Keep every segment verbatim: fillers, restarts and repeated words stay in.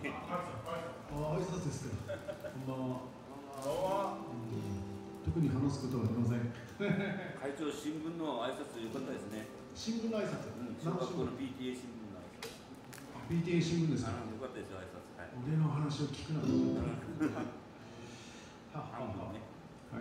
あ、挨拶ですか。こんばんは。特に話すことはありません。 会長、新聞の挨拶良かったですね。 新聞の挨拶。 小学校の ピーティーエー 新聞の挨拶。 ピーティーエー 新聞ですか。 良かったですよ、挨拶。 俺の話を聞くなと思った。は半分ね。 はい。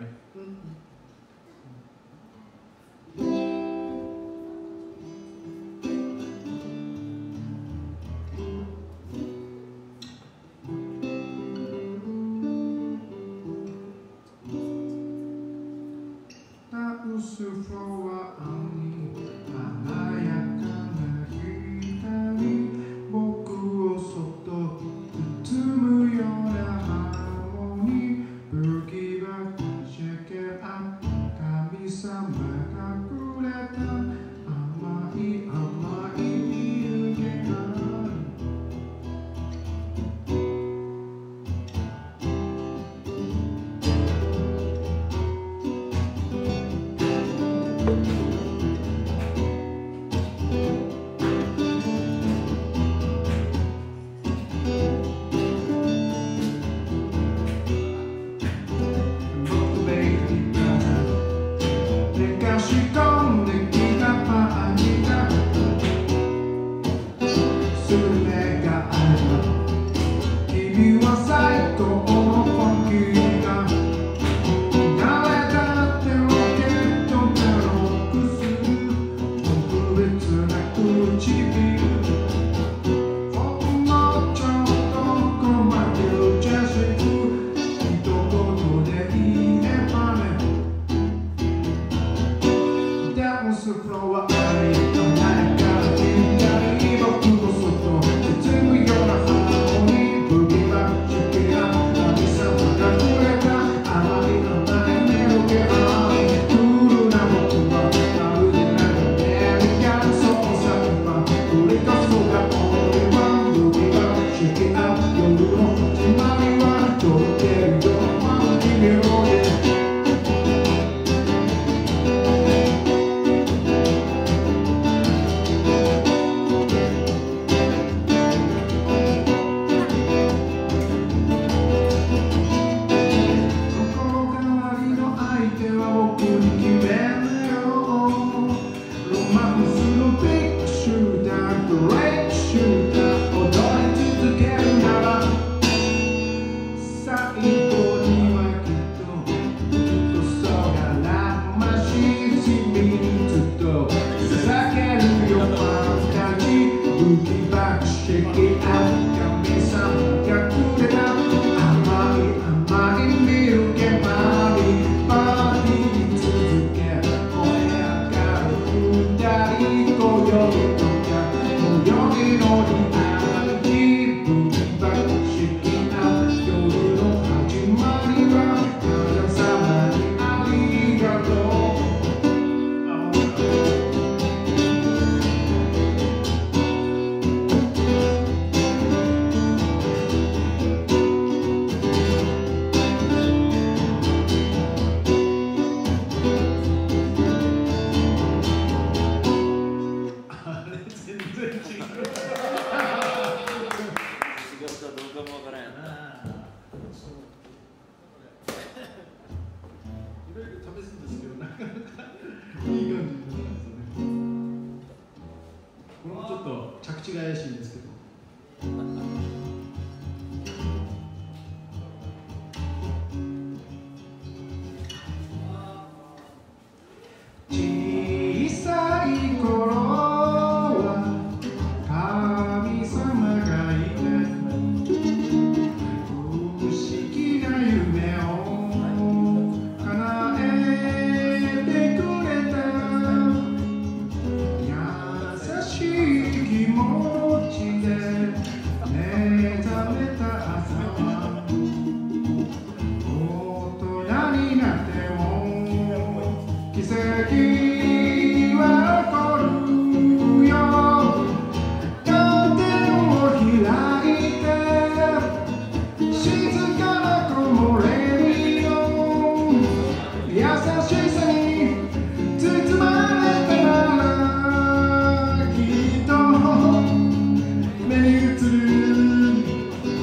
目に映る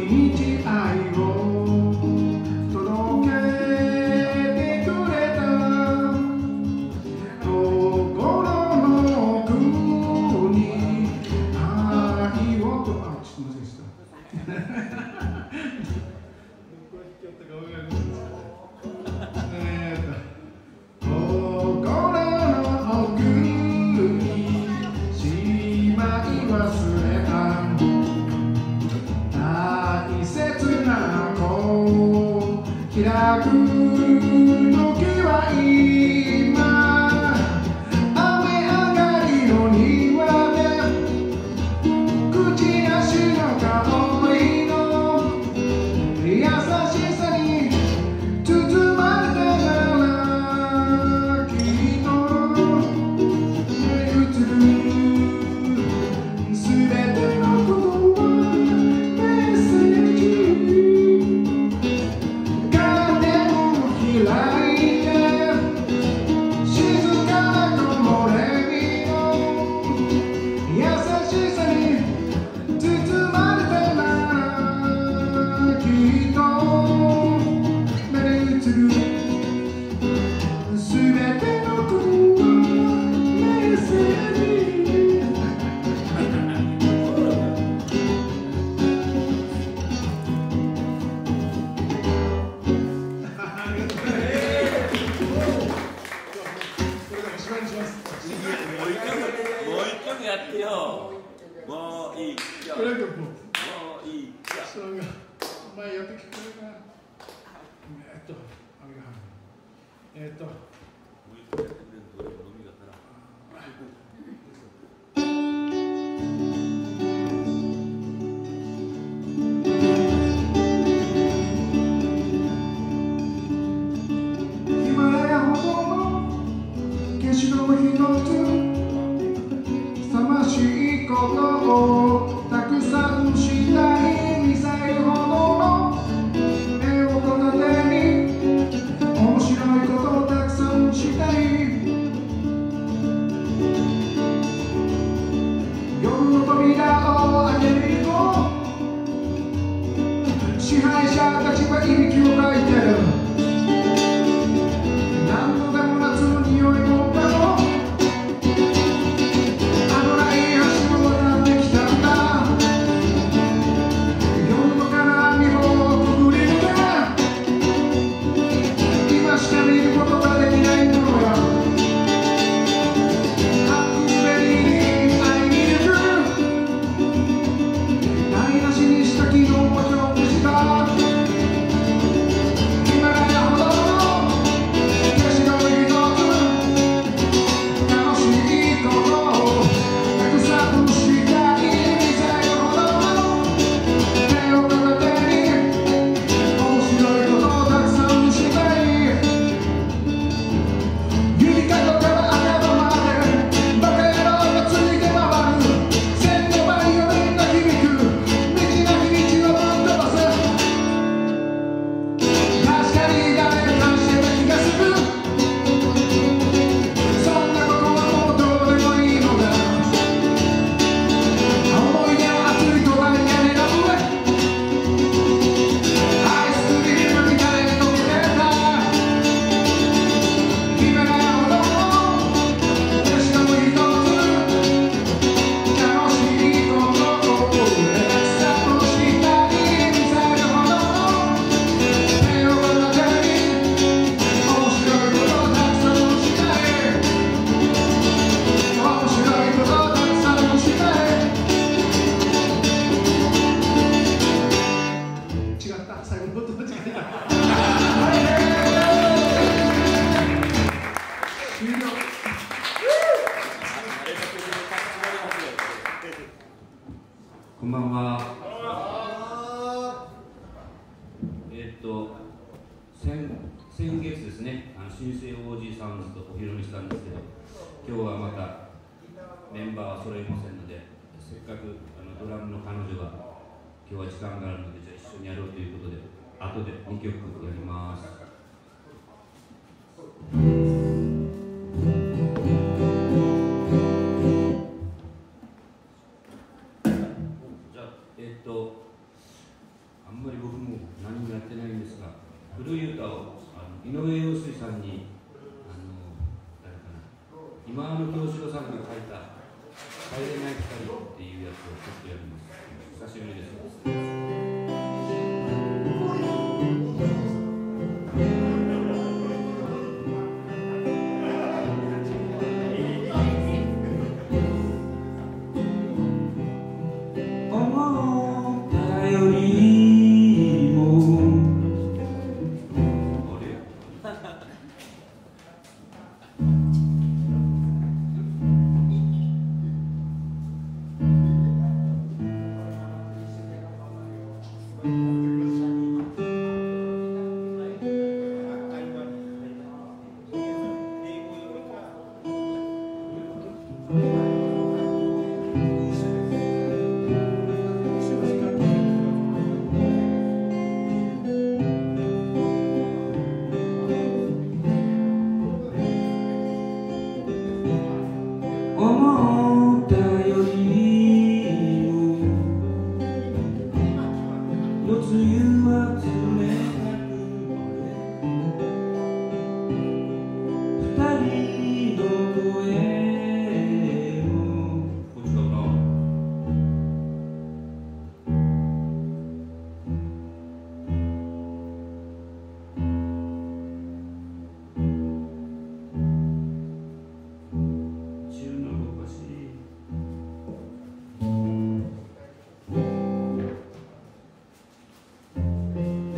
日愛を届けてくれた心の奥に愛をとあ、ちょっと待ってください開く時は今雨上がりの庭で口なしの香りの優しさに包まれたならきっと目移るすべてのことはメッセージ開いて静かな木漏れ日の優しさに包まれてならきっと目に映るすべてのことはメッセージやってよ。もういい。もういい。 お前やってきてくれるかな。えっと、あれがえっと。ヒマラヤほどの景色の一つ。悲しいことをたくさんしたいミサイルほどの絵を片手に面白いことをたくさんしたい夜の扉を開けると支配者たちはいびきをかいてる何度でも夏の匂いもかもこんばんは。えっと先先月ですね、あの新生 オージー サウンズとお披露目したんですけど、今日はまたメンバーは揃いませんので、せっかくあのドラムの彼女が今日は時間があるので、じゃあ一緒にやろうということで、後でにきょくやります。じゃあえっと古い歌をあの井上陽水さんにあの誰かな今の京志郎さんが書いた「帰れない光」っていうやつをちょっとやります。久しぶりです。 「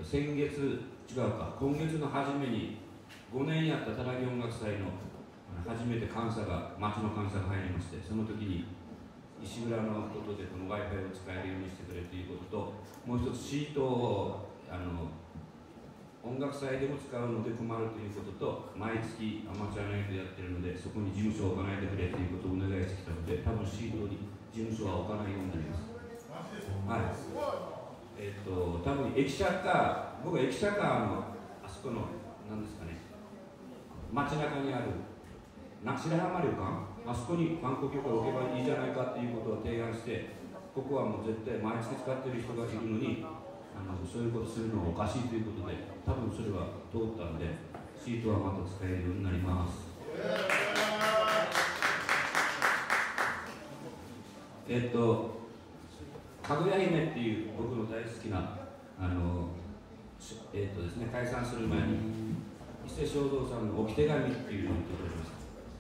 と、先月、違うか、今月の初めにごねんやったたらぎ音楽祭の初めて監査が、町の監査が入りまして、その時に石浦のことでこの Wi-Fi を使えるようにしてくれということと、もう一つシートをあの音楽祭でも使うので困るということと、毎月アマチュアナイトやってるので、そこに事務所を置かないでくれということをお願いしてきたので、多分シートに事務所は置かないようになります。はい。えっ、ー、と、多分駅舎か、僕は駅舎かの、あそこの、なんですかね、街中にある、白浜旅館、あそこに観光許可を置けばいいじゃないかということを提案して、ここはもう絶対毎月使ってる人がいるのに、あのそういうことするのはおかしいということで、多分それは通ったので、シートはまた使えるようになります。えっと、かぐや姫っていう僕の大好きな、あの、えっとですね、解散する前に、伊勢正道さんの置き手紙っていうのを言っておりました。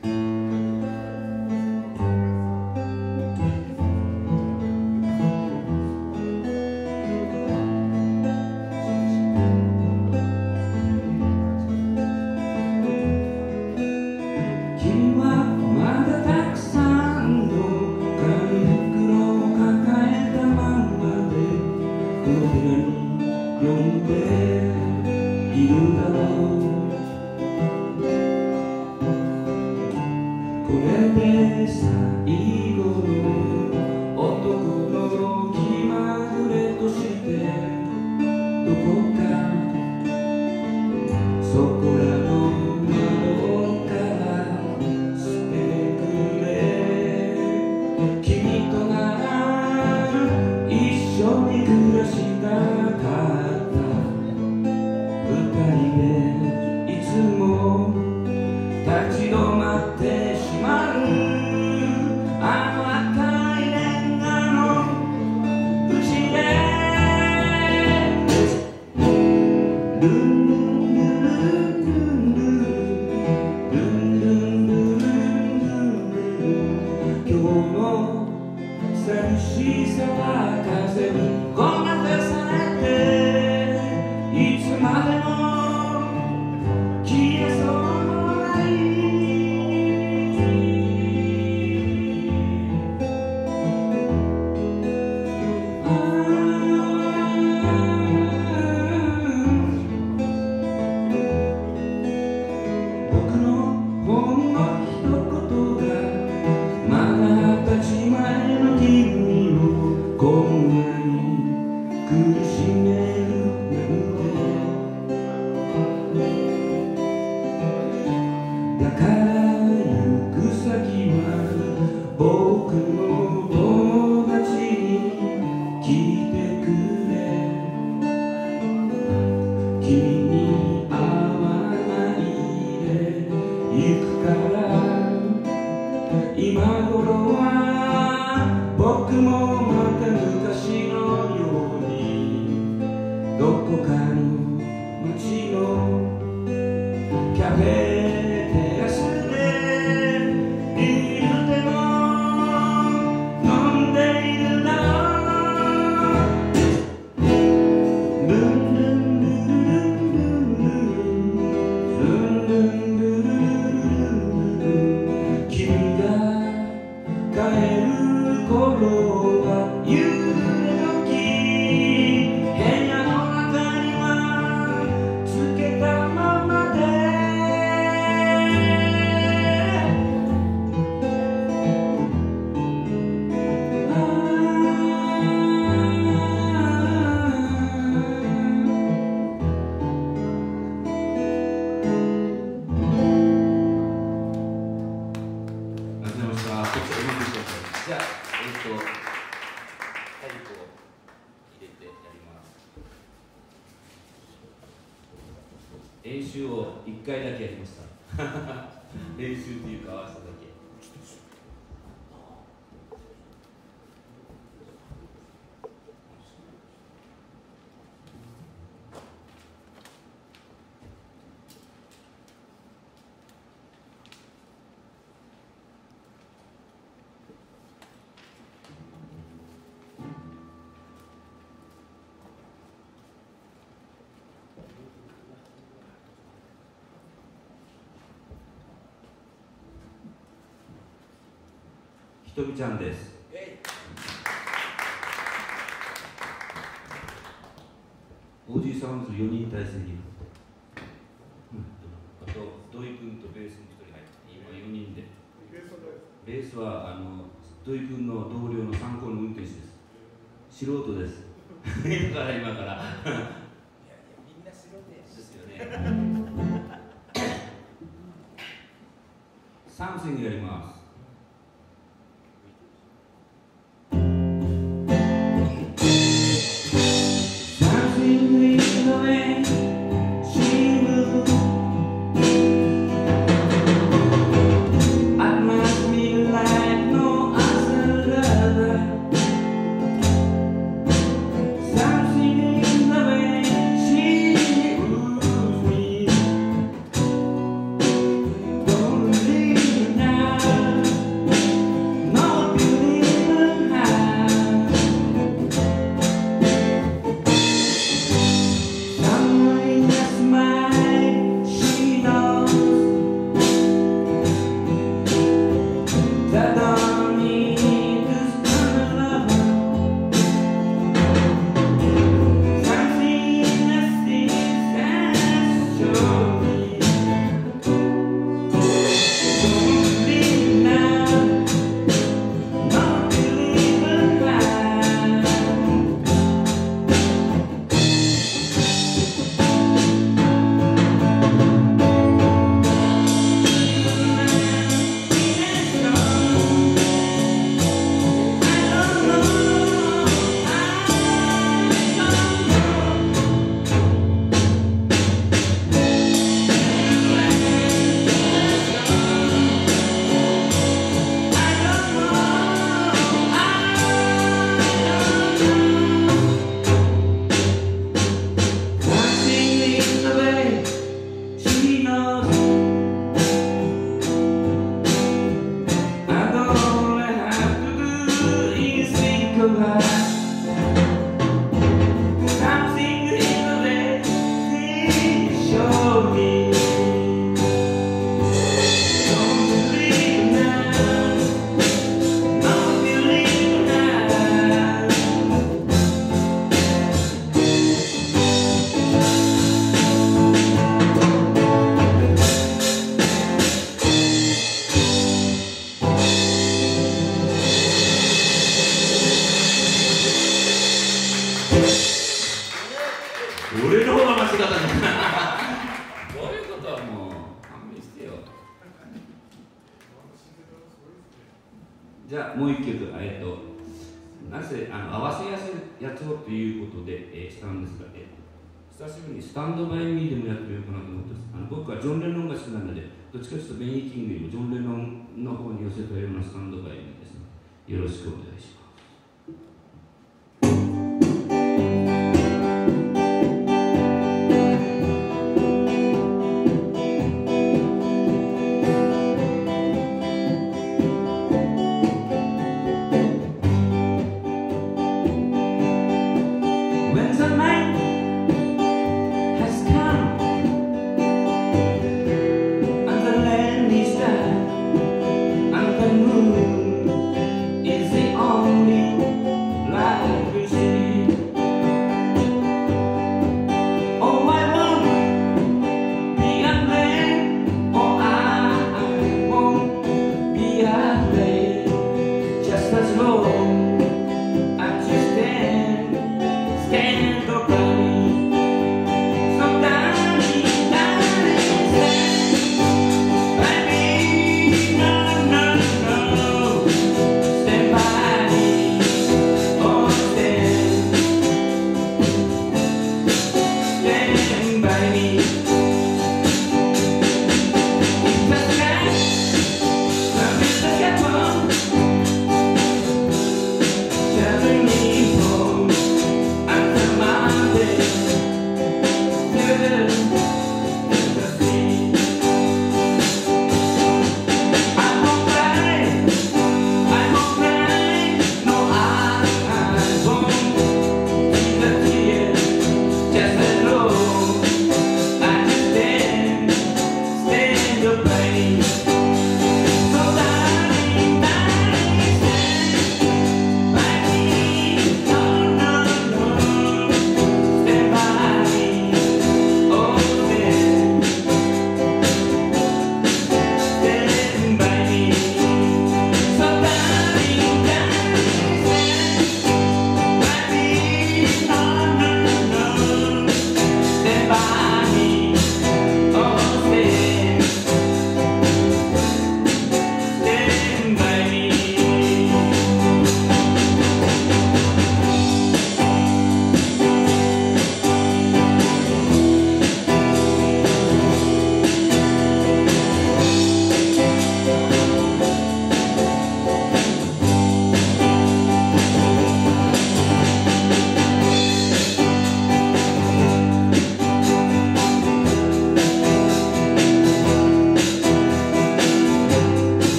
練習をいっかいだけやりました練習というか合わせただけ。 とみちゃんです。オージーサウンズよにん体制に、うん、あと土井君とベースにひとり入って今よにんで、ベースはあの土井君の同僚の参考の運転手です。素人です。だから今からいやいやみんな素人ですよね。サムシングやります。俺の方が間違ったんだ。どういうことはもう勘弁してよ。じゃあもう一曲、えっとなぜあの合わせやすいやつをということで、えー、したんですが、えー、久しぶりにスタンドバイミーでもやってみようかなと思ってます。あの僕はジョン・レノンが好きなので、どっちかというとベニー・キングよりもジョン・レノンの方に寄せたようなスタンドバイミーですね。よろしくお願いします。 On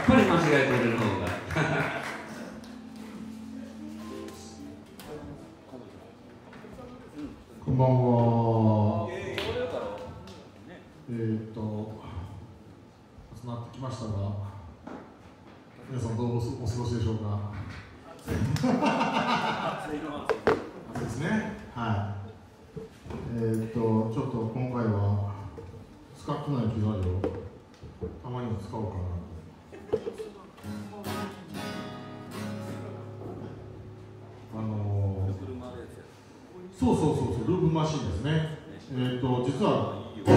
ぱり間違えて俺の方がこんばんは。えーっと集まってきましたが、皆さんどうお過ごしでしょうか。暑いですね。はい。えーっとちょっと今回は使ってない機材をたまには使おうかなと。あのー、そうそうそうそう、ループマシンですね。えーっと実はこ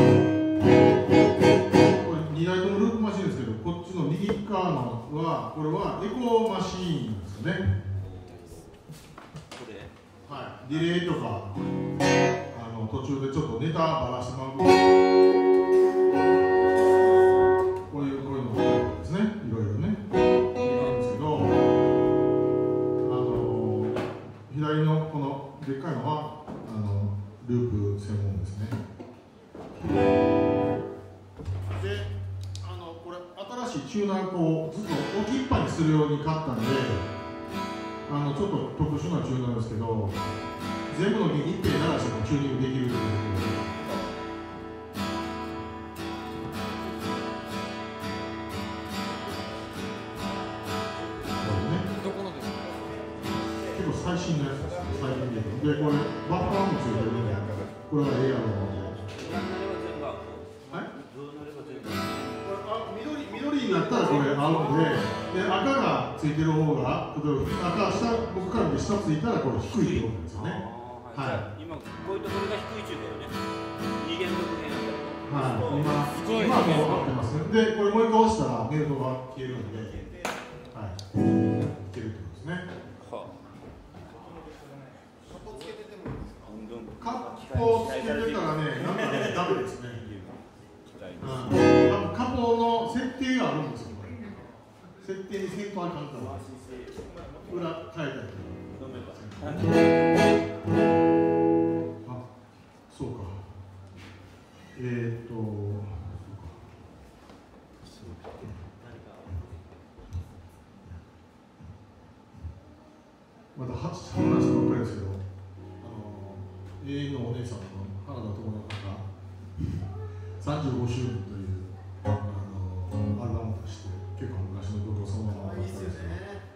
れにだいともループマシンですけど、こっちの右側のはこれはエコーマシーンですよね。はい、ディレイとかあの途中でちょっとネタばらしてもらうこういうこういうのですね、いろいろねなんですけど、あの左のこのでっかいのはあのループ専門ですね。で、あのこれ新しいチューナーをずっと置きっぱにするように買ったんで、あのちょっと特殊なチューナーですけど、全部の弦一遍鳴らしてもチューニングできるということで。 どこのですか？ 結構最新のやつですね、最近で。で、これ、バッファーもついてるんで、これはエアのもので。はい？これあ緑、緑になったらこれ青で、で赤がついてる方が、例えば赤、下、僕から見て下ついたらこれ低いってことですよね。はい。 今こういうところが低い中だよね。二弦六弦はい。今、今はもう合ってますね。で、これもう一回押したらメールが消えるんで、はい。いけるってことですね。カッポつけてたらね、なんかね、ダメですね。うん、カポの設定があるんですよ、これ。設定にせんとあかんから、裏変えたりとか。あ、そうか。えー、っと、まだ話したばっかりですけど、永遠のお姉さんの原田知世さんがさんじゅうごしゅうねんというあのアルバムを出して、結構昔の曲をそのまま出したんです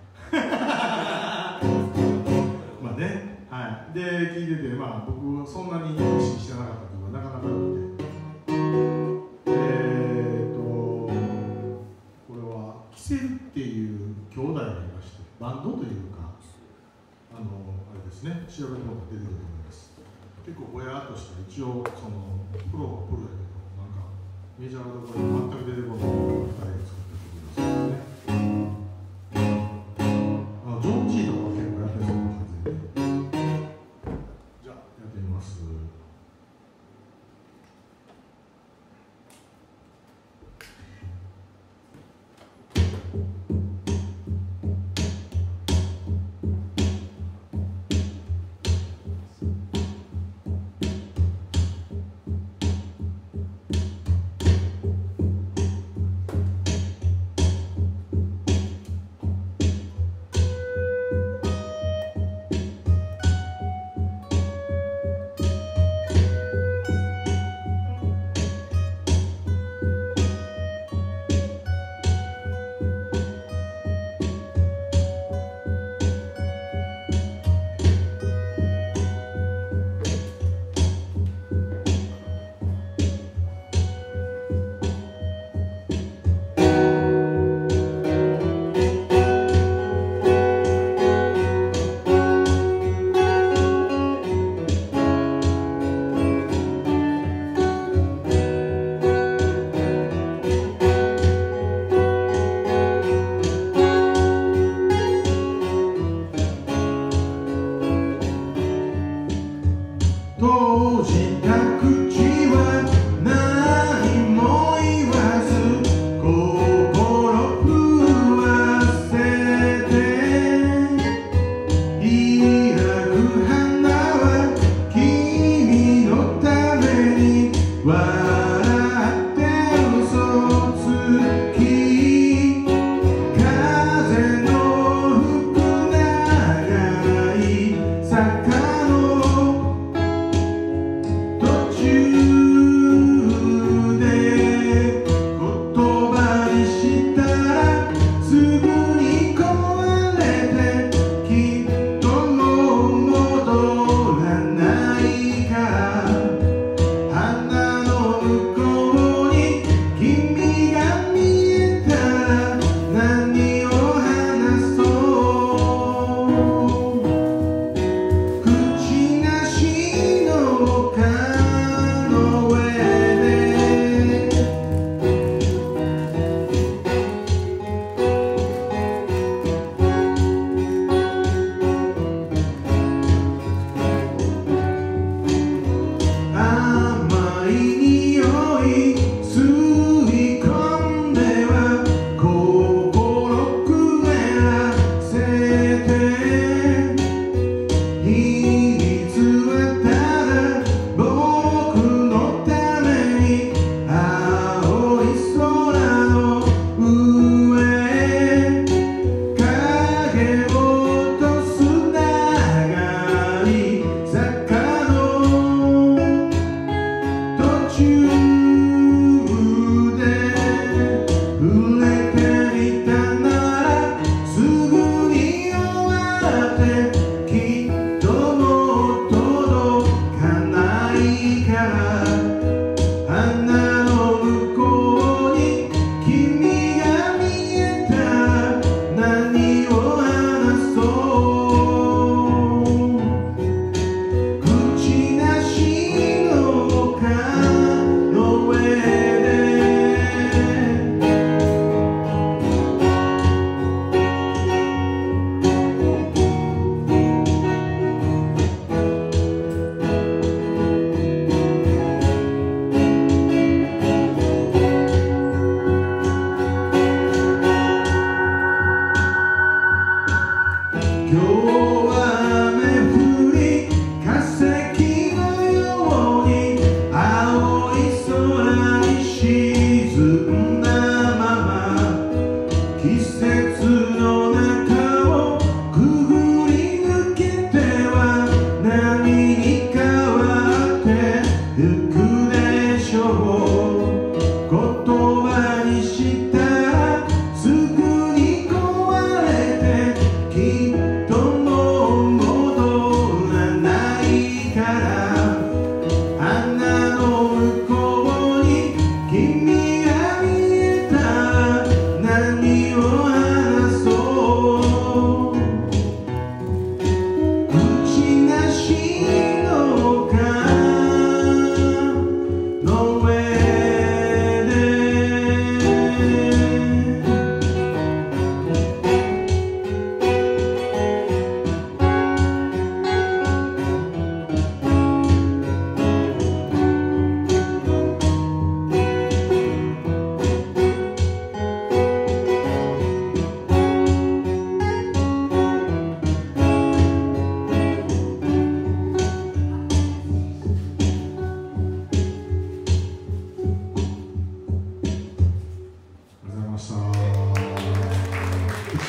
よ。まあね、はい。で、聴いてて、まあ僕そんなに意識してなかった曲がなかなか良くて、えーっと、これはキセルっていう兄弟がいまして、バンドというか、あの、あれですね、調べてもらって出てくると思います。結構ぼやっとした、一応そのプロはプロやけど、なんかメジャーどころに全く出てこないふたりが作った曲ですね。あのジョン・ジーとかは結構やってそうな感じで。じゃあやってみます。「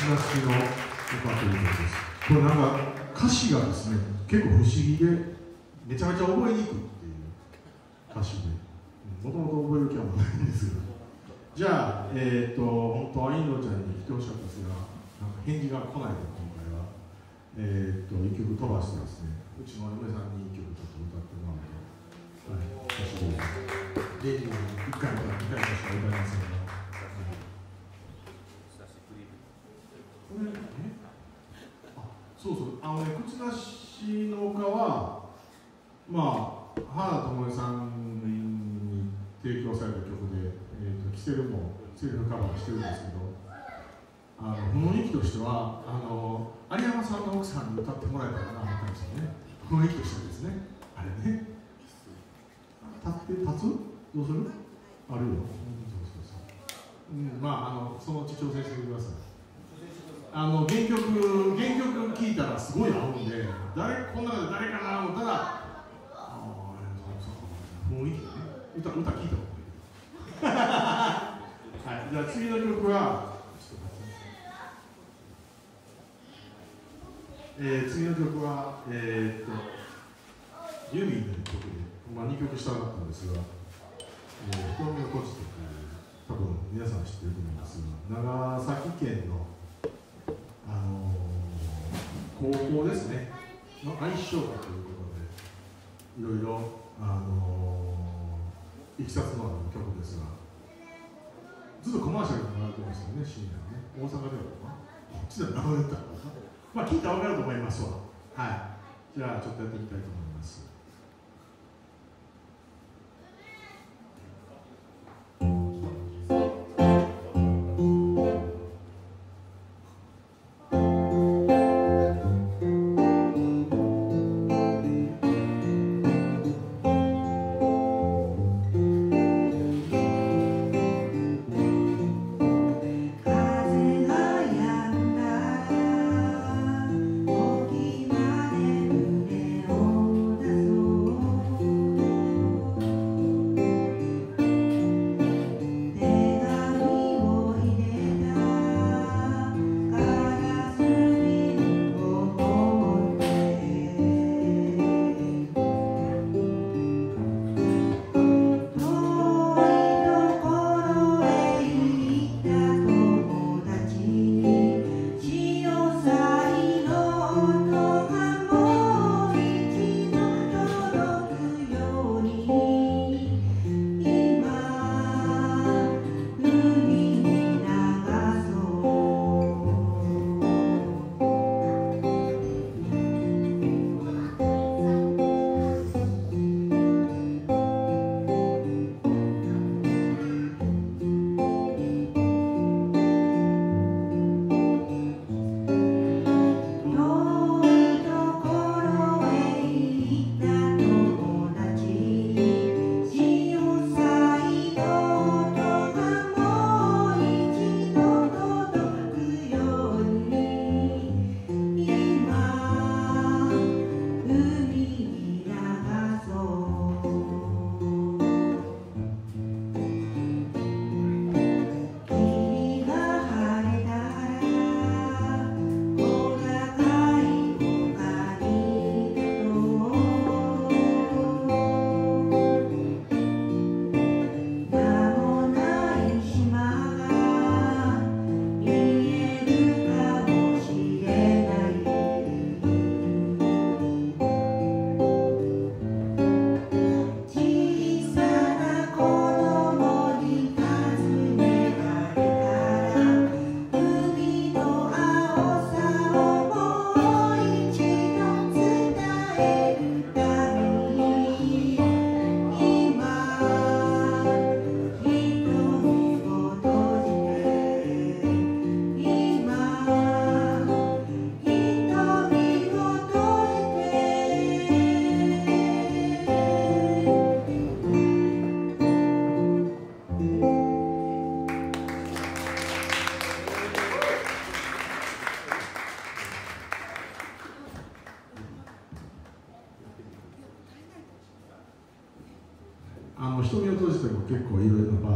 ちなしの歌ということです。これなんか歌詞がですね、結構不思議で、めちゃめちゃ覚えにくいっていう歌詞で、もともと覚える気はないんですけど、じゃあ、えっ、ー、と、本当はインドちゃんに来てほしかったですが、なんか返事が来ないで、今回は、えっ、ー、と、一曲飛ばしてですね、うちの嫁さんに一曲ちょっと歌ってもらうと、はい、久しぶりです。デイジーにいっかいかにかいしか歌いませんが、これ、えあ、そうそう、あのね、口なしの丘は、まあ、原田知世さんに提供された曲で、えーと、キセルもセルフカバーしてるんですけど、あの雰囲気としてはあの有山さんの奥さんに歌ってもらえたらなと思ったんですよね。雰囲気としてですね。あれね。立って立つ？どうする？あるよ。うん、そうそうそう。うん、まああのそのうち挑戦してください。あの原曲原曲聴いたらすごい合うんで、誰この中で誰かなと思ったら。雰囲気ね、歌歌聞いた方がいい。はい、じゃあ次の曲は、えー、次の曲は、えー、っと、ユーミンの曲で、まあ、にきょくしたかったんですが、えー、瞳を閉じてという、多分皆さん知ってると思うんですが、長崎県の、あのー、高校ですね、の愛称歌ということで、いろいろ、あのー、いきさつのある曲ですが、ずっとコマーシャルに流れてましたよね、深夜ね。大阪ではこっちで流れてたのかな。まあ聞いたら分かると思いますわ。はい。じゃあちょっとやってみたいと思います。 「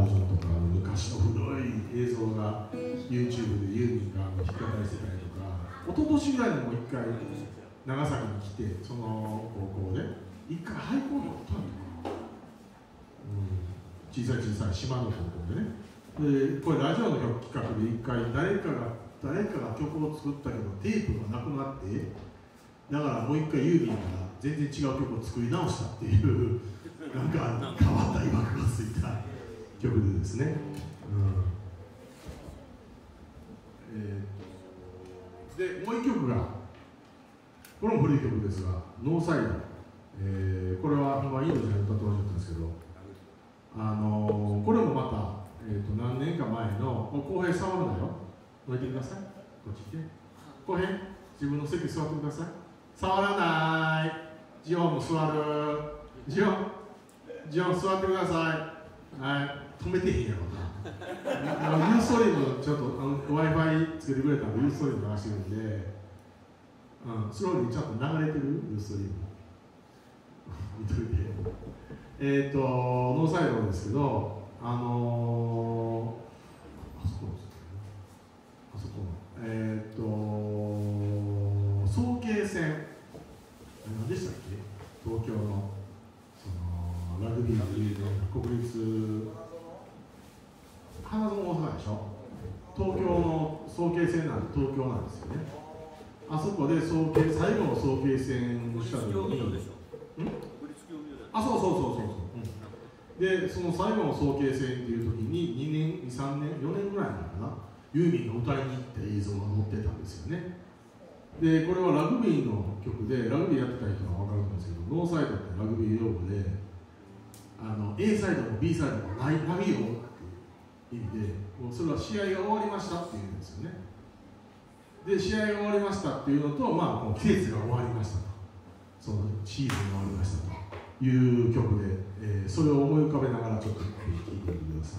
ジョンとか昔の古い映像が YouTube でユーミンが弾き語りしてたりとか、一昨年ぐらいにも一回長崎に来て、その高校で一回廃校におったんだよな、うん、小さい小さい島の高校でね。でこれラジオの曲企画で一回誰かが誰かが曲を作ったけどテープがなくなって、だからもう一回ユーミンが全然違う曲を作り直したっていうなんか変わったいわくがついた曲でですね、うんえー、でもう一曲がこれも古い曲ですが「ノーサイド」、えー、これは今インド人が歌ってもらったんですけど、あのー、これもまたえー、と何年か前の浩平触るなよ、どいてください、こっち来て、浩平、自分の席座ってください、触らない、ジオンも座る、ジオン、ジオン座ってください、はい、止めてへんやろな、ユーストリーム、ちょっと Wi-Fi つけてくれたんで、ユーストリーム流してるんで、うん、スローにちゃんと流れてる、ユーストリーム、見といて、えっ、ー、と、ノーサイドですけど、あのー、あそこですね、あそこの、えっ、ー、と、早慶戦、何でしたっけ、東京の、そのラグビーの国立、花園大阪でしょ、東京の早慶戦なんで、東京なんですよね。あそこで早慶最後の早慶戦をした時に、あ、そうそうそうそうそう。で、その最後の早慶戦っていう時ににねん、に、さんねん、よねんぐらいなのかな、ユーミンが歌いに行った映像が載ってたんですよね。で、これはラグビーの曲で、ラグビーやってた人は分かるんですけど、ノーサイドってラグビー用語で、あの A サイドも B サイドもない、ないよっていう意味で、もうそれは試合が終わりましたっていうんですよね。で、試合が終わりましたっていうのと、まあ、もう季節が終わりましたと、そのシーズンが終わりましたという曲で、えー、それを思い浮かべながらちょっと聴いてみてくださ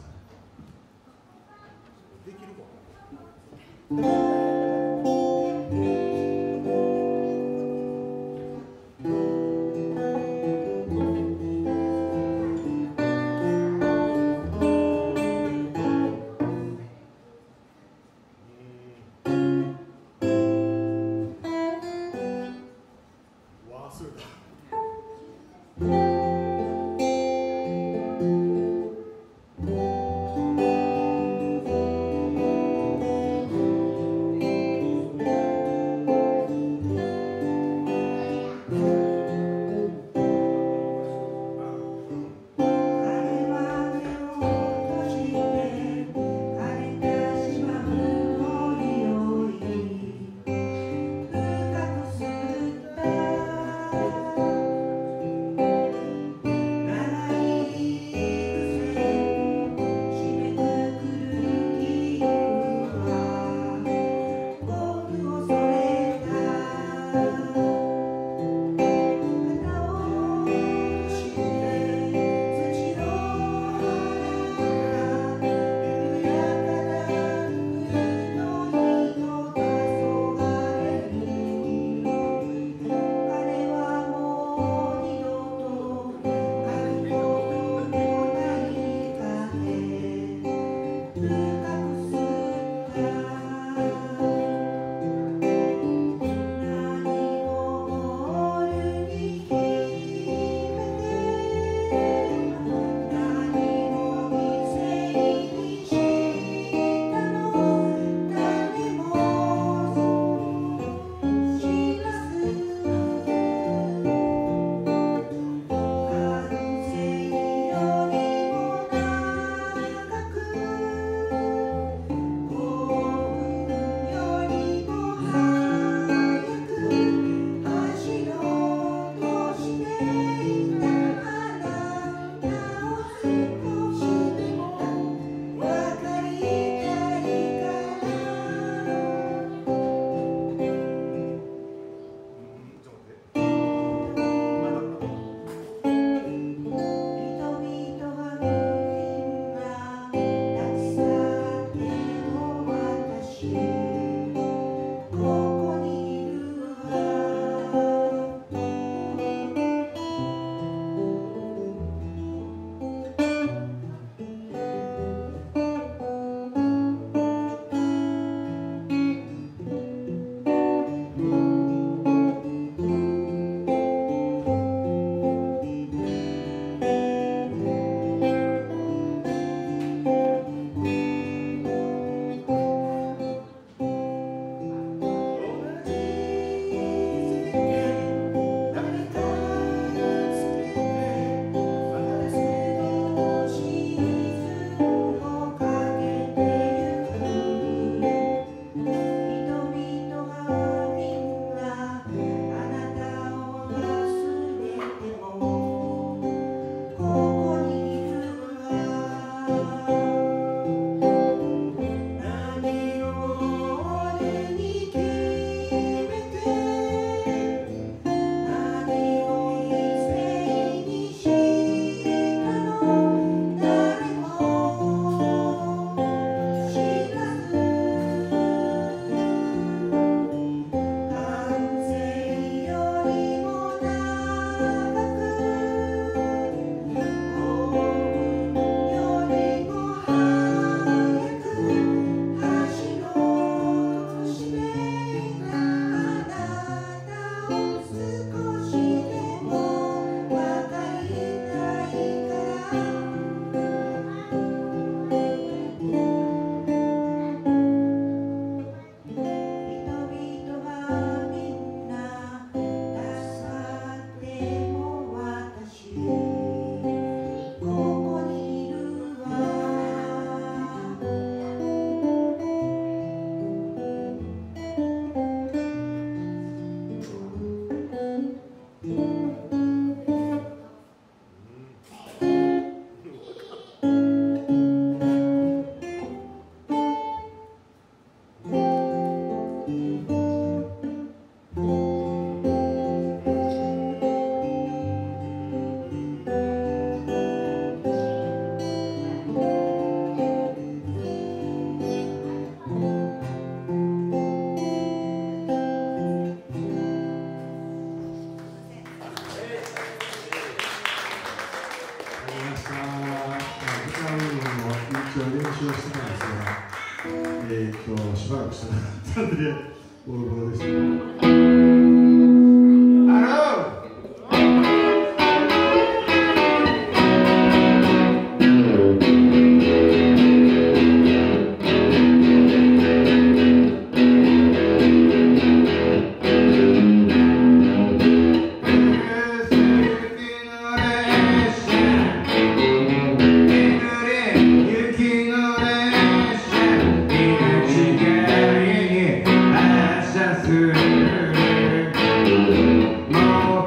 い。できるか「 をしてたんですが、えー、っとしばらくしてなかったんでボロボロでした。 もう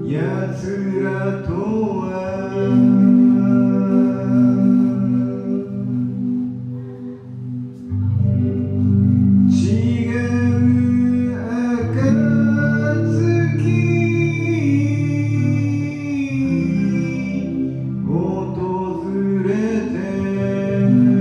奴らとは違う暁訪れて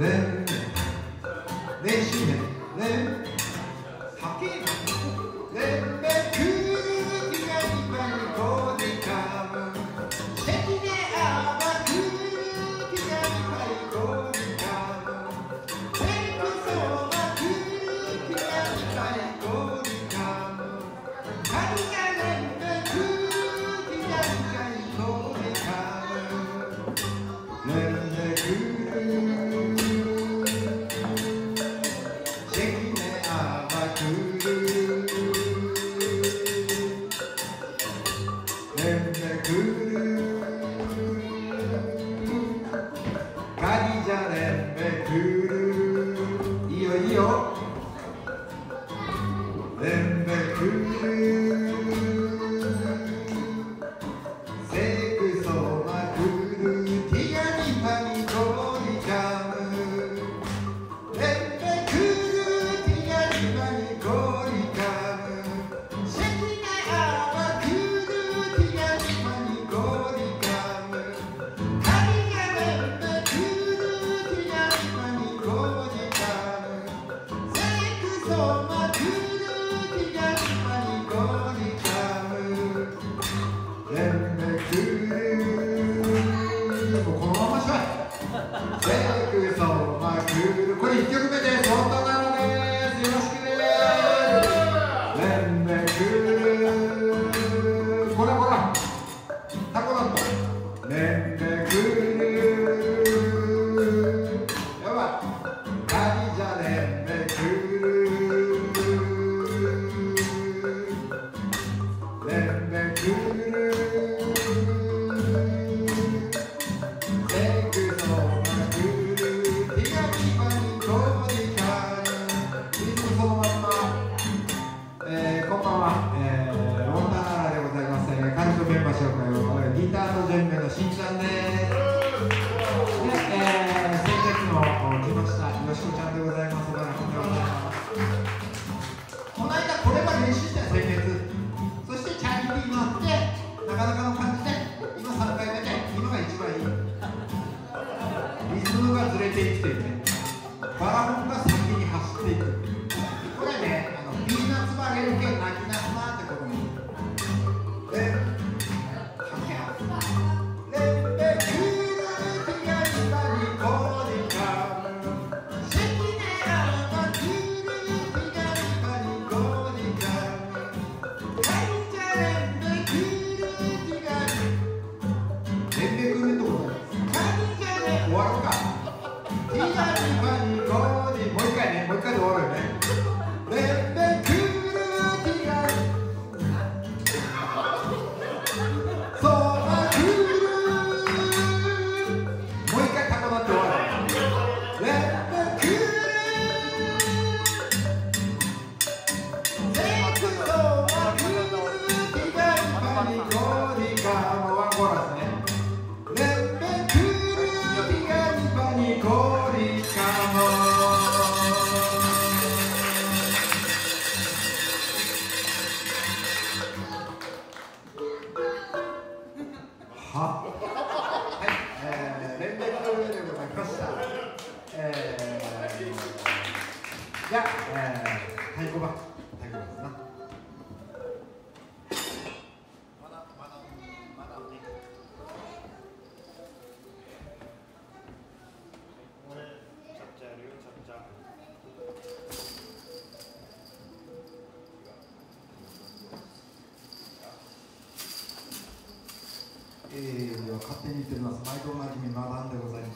えー、では勝手に言っております。毎度おなじみマダンでございます。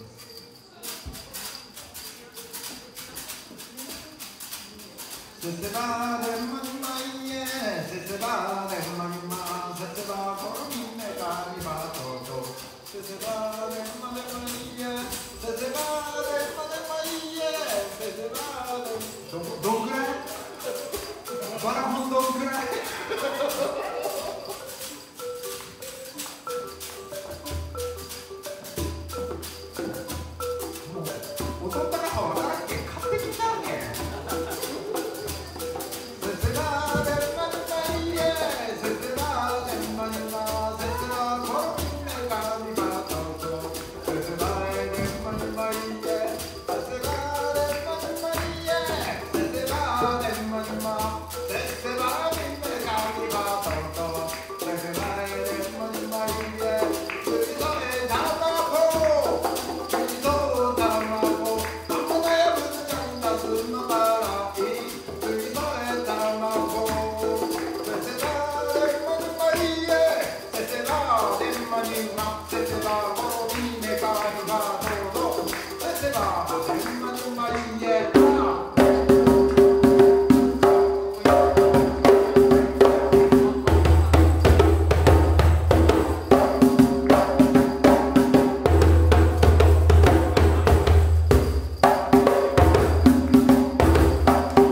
せせばでまにまいえ、せせばでまにま、せせばころみんながりばとと、せせばでまでまいえ、せせばでまでまいえ、せせばでどどんくらい？バラモンどんくらい？Let's go. 「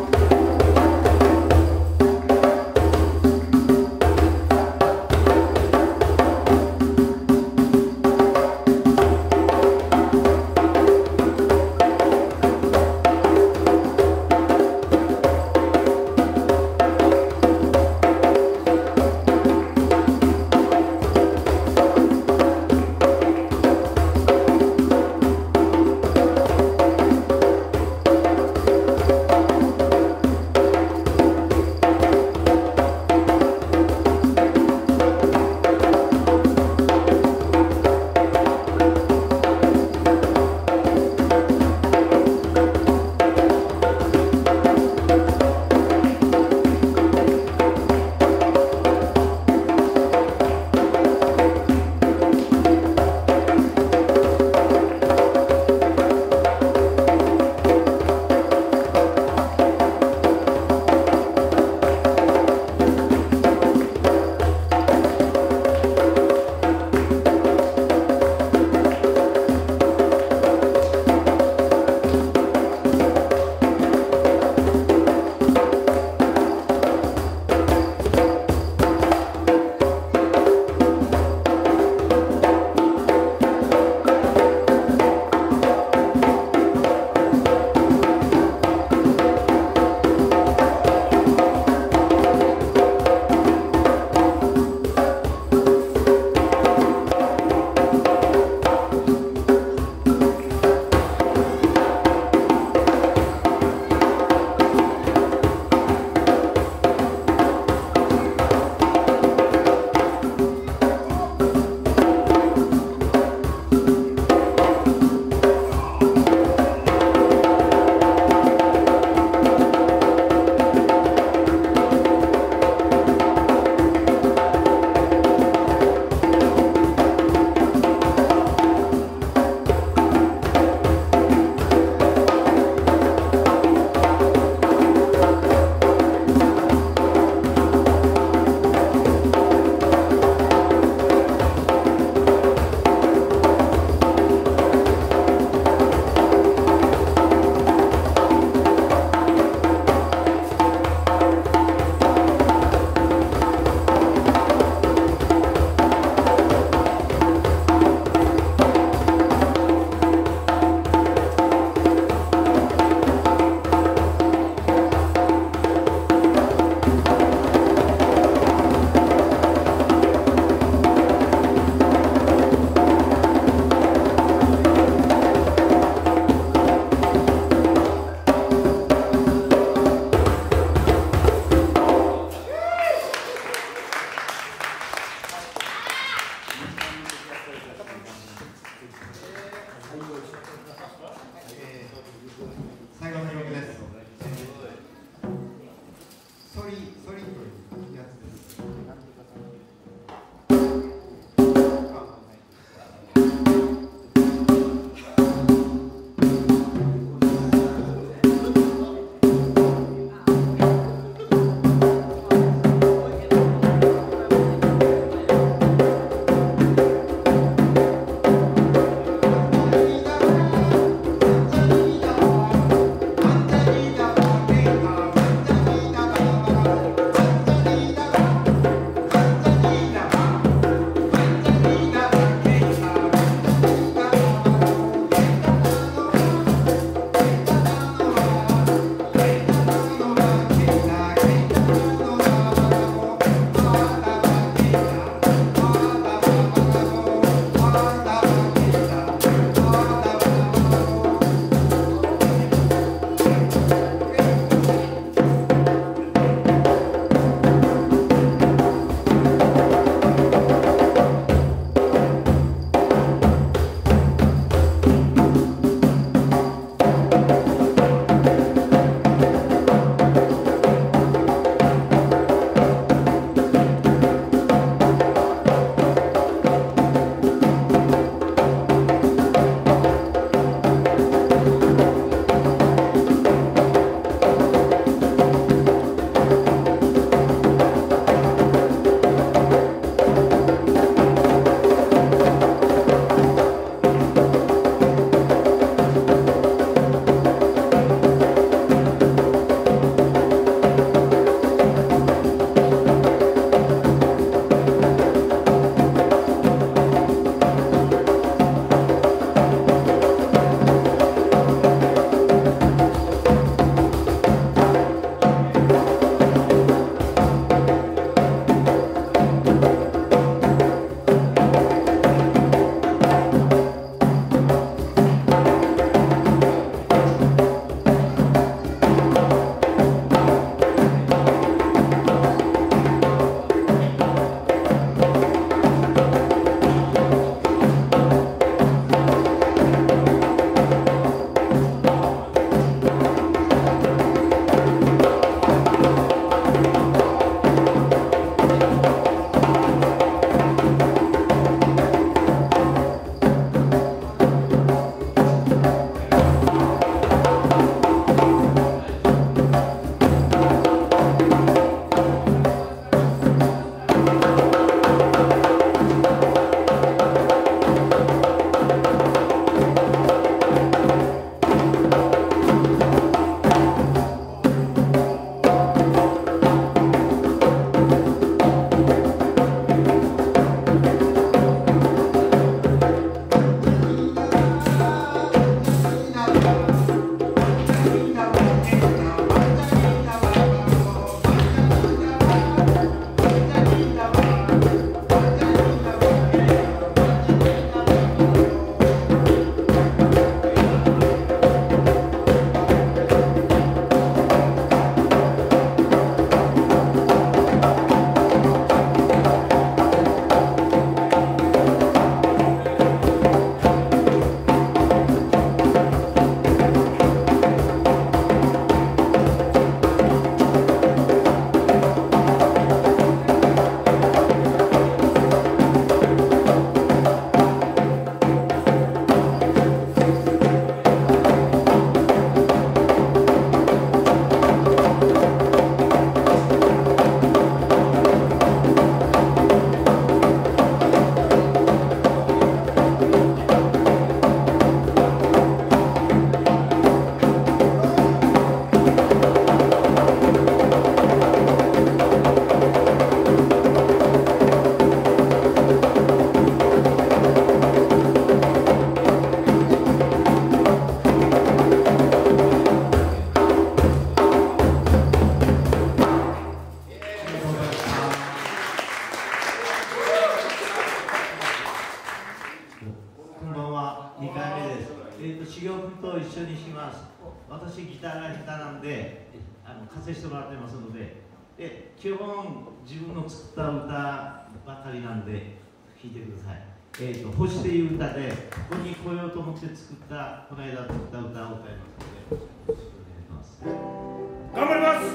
が下手なんであの貸せしてもらってますので、で基本自分の作った歌ばかりなんで聴いてください。えーと「星」という歌でここに来ようと思って作ったこの間作った歌を歌いますのでよろしくお願いします。 頑張ります。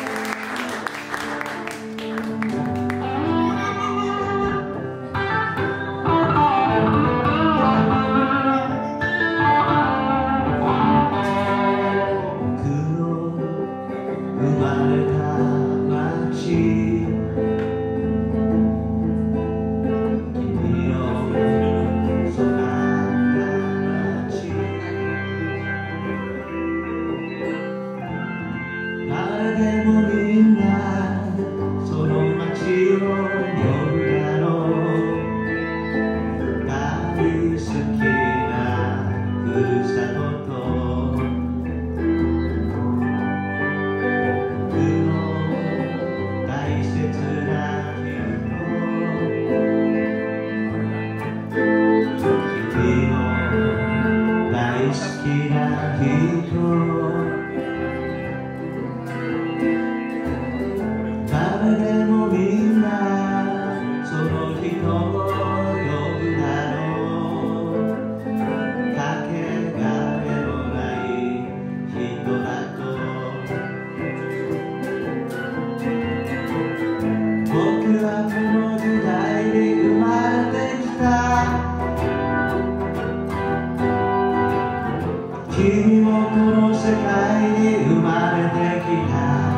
君もこの世界に生まれてきた。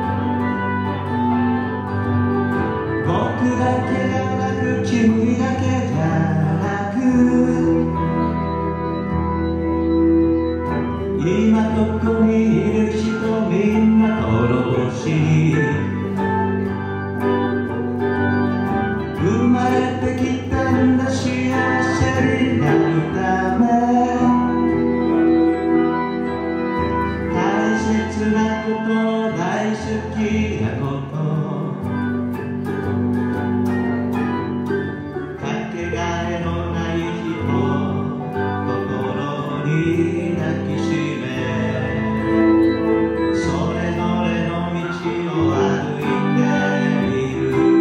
僕だけじゃなく君だけじゃなく、今ここにいる人みんな滅ぼし、生まれてきたんだ幸せになるため。大切なこと、大好きなこと、かけがえのない人、心に抱きしめ、それぞれの道を歩いてい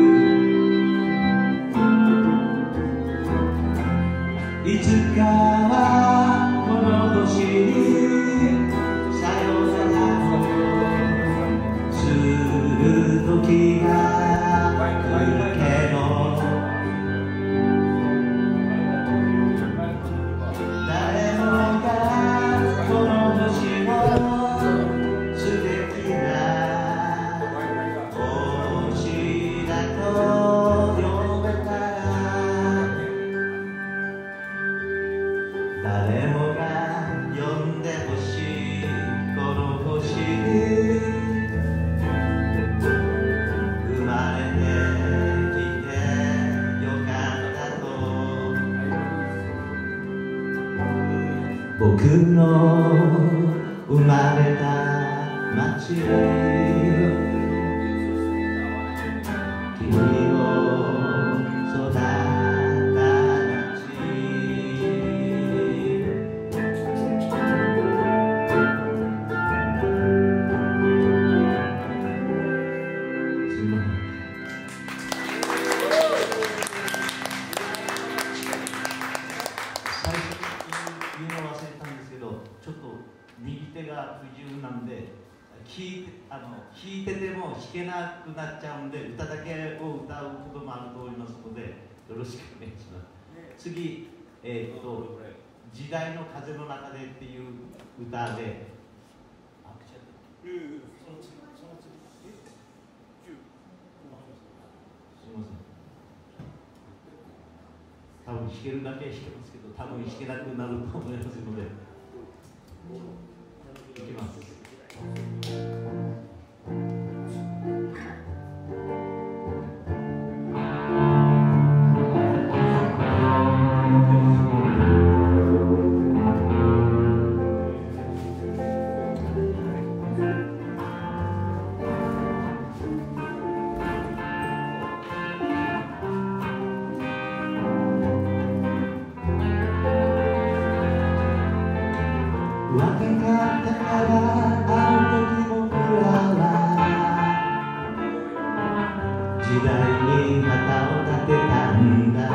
る。いつかはこの星にさよならをする時が来るけど、誰もがこの星を素敵な星だと呼べたら、誰もが呼んでほしいこの星に生まれてきてよかったと。僕の生まれた街、君の育った街、最初に言うの忘れたんですけど、ちょっと右手が不自由なんで、弾いてあの弾いてても弾けなくなっちゃうんで、歌だけを歌うこともあると思いますので、よろしくお願いします。次、えー、っと「時代の風の中で」っていう歌で、あ、来ちゃった。その次、その次、えすみません。多分弾けるだけ弾けますけど、多分弾けなくなると思いますので、いきます。分けったからあの時僕らは時代に旗を立てたんだ。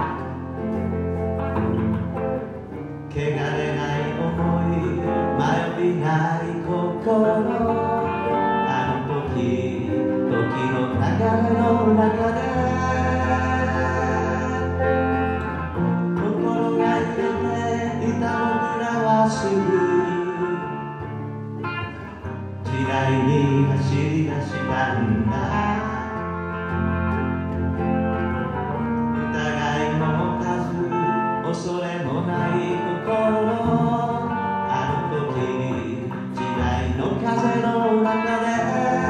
汚れない想い迷いない心、あの時時の流れの中で心が揺れていた僕らはすぐ時代に走り出したんだ。疑いも持たず恐れもない心、あの時時代の風の中で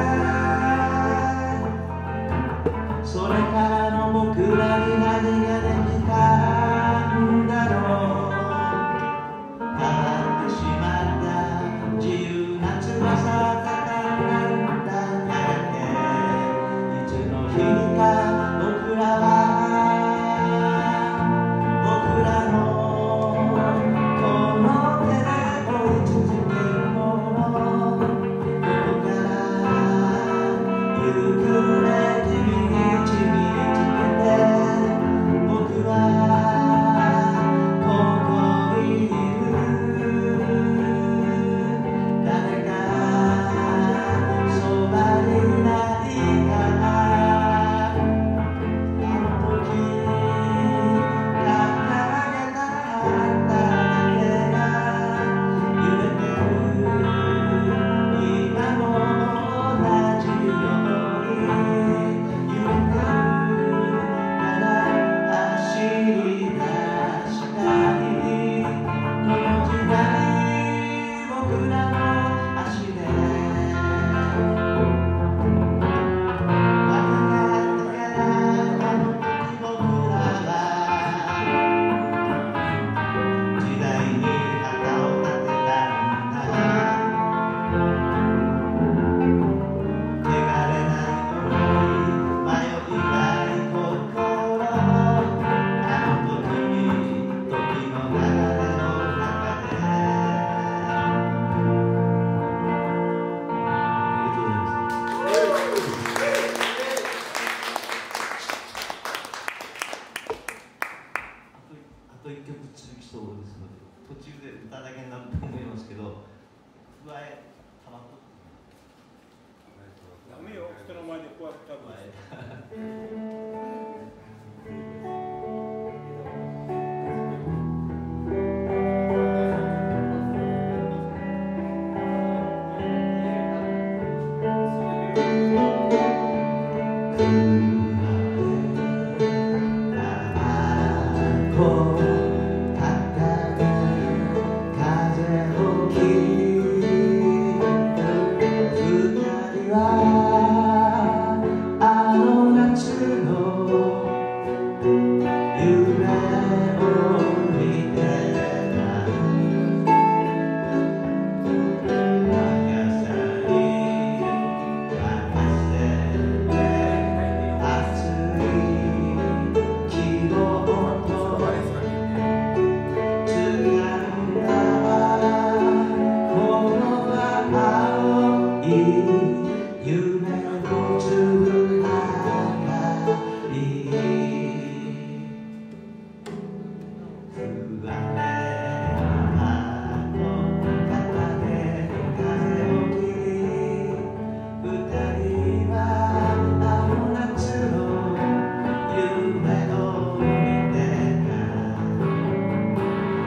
それからの僕らに何ができたんだろう。変わってしまった自由な翼がなんだ。やがていつの日にか僕らは僕らのこの手で追い続けるもの、ここからゆっくり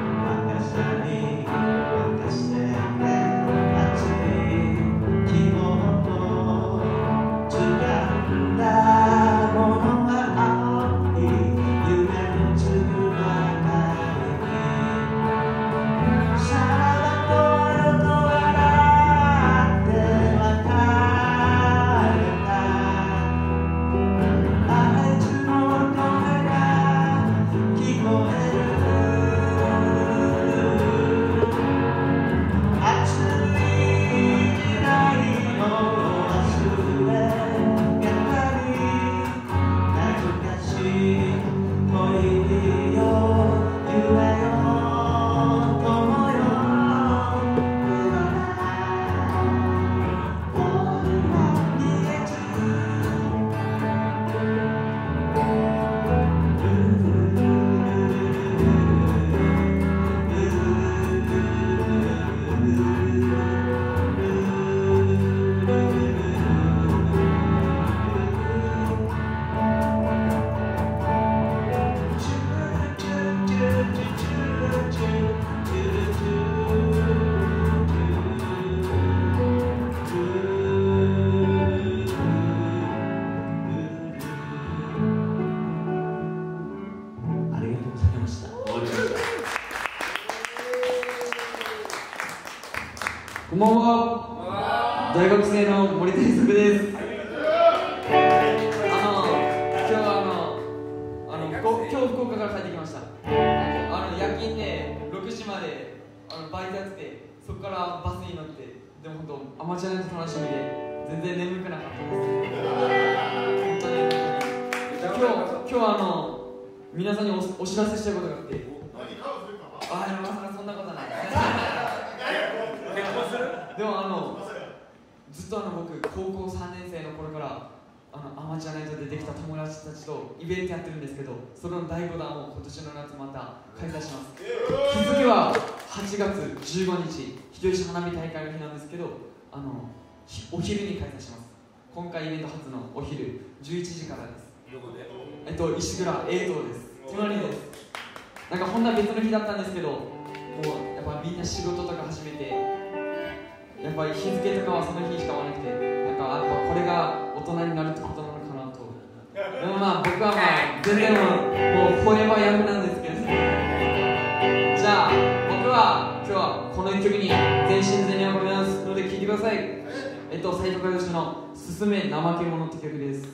希望こんばんは。大学生の森大作です。あの今日はあのあのこ今日福岡から帰ってきました。あの夜勤でろくじまであのバイトやってて、そこからバスに乗って、でも本当アマチュアナイト楽しみで全然眠くなかったです。本当に本当に今日今日はあの皆さんに お, お知らせしたいことがあって。ああ、まさかそんなことない。でもあのずっとあの僕高校さんねん生の頃からあのアマチュアナイトでできた友達たちとイベントやってるんですけど、それのだいごだんを今年の夏また開催します。日付ははちがつじゅうごにち、人吉花火大会の日なんですけど、あのお昼に開催します。今回イベント初のお昼じゅういちじからです。 どこで？ えっと石倉栄東です。隣です。なんか本来別の日だったんですけど、もうやっぱみんな仕事とか始めて、やっぱり日付とかはその日しか合わなくて、なんかやっぱこれが大人になるってことなのかなと。でもまあ僕はまあ全然もうフォーエバーヤングなんですけど、じゃあ僕は今日はこの一曲に全身全霊を込めますので聴いてください。えっと斉藤和義の「すすめ怠け者」って曲です。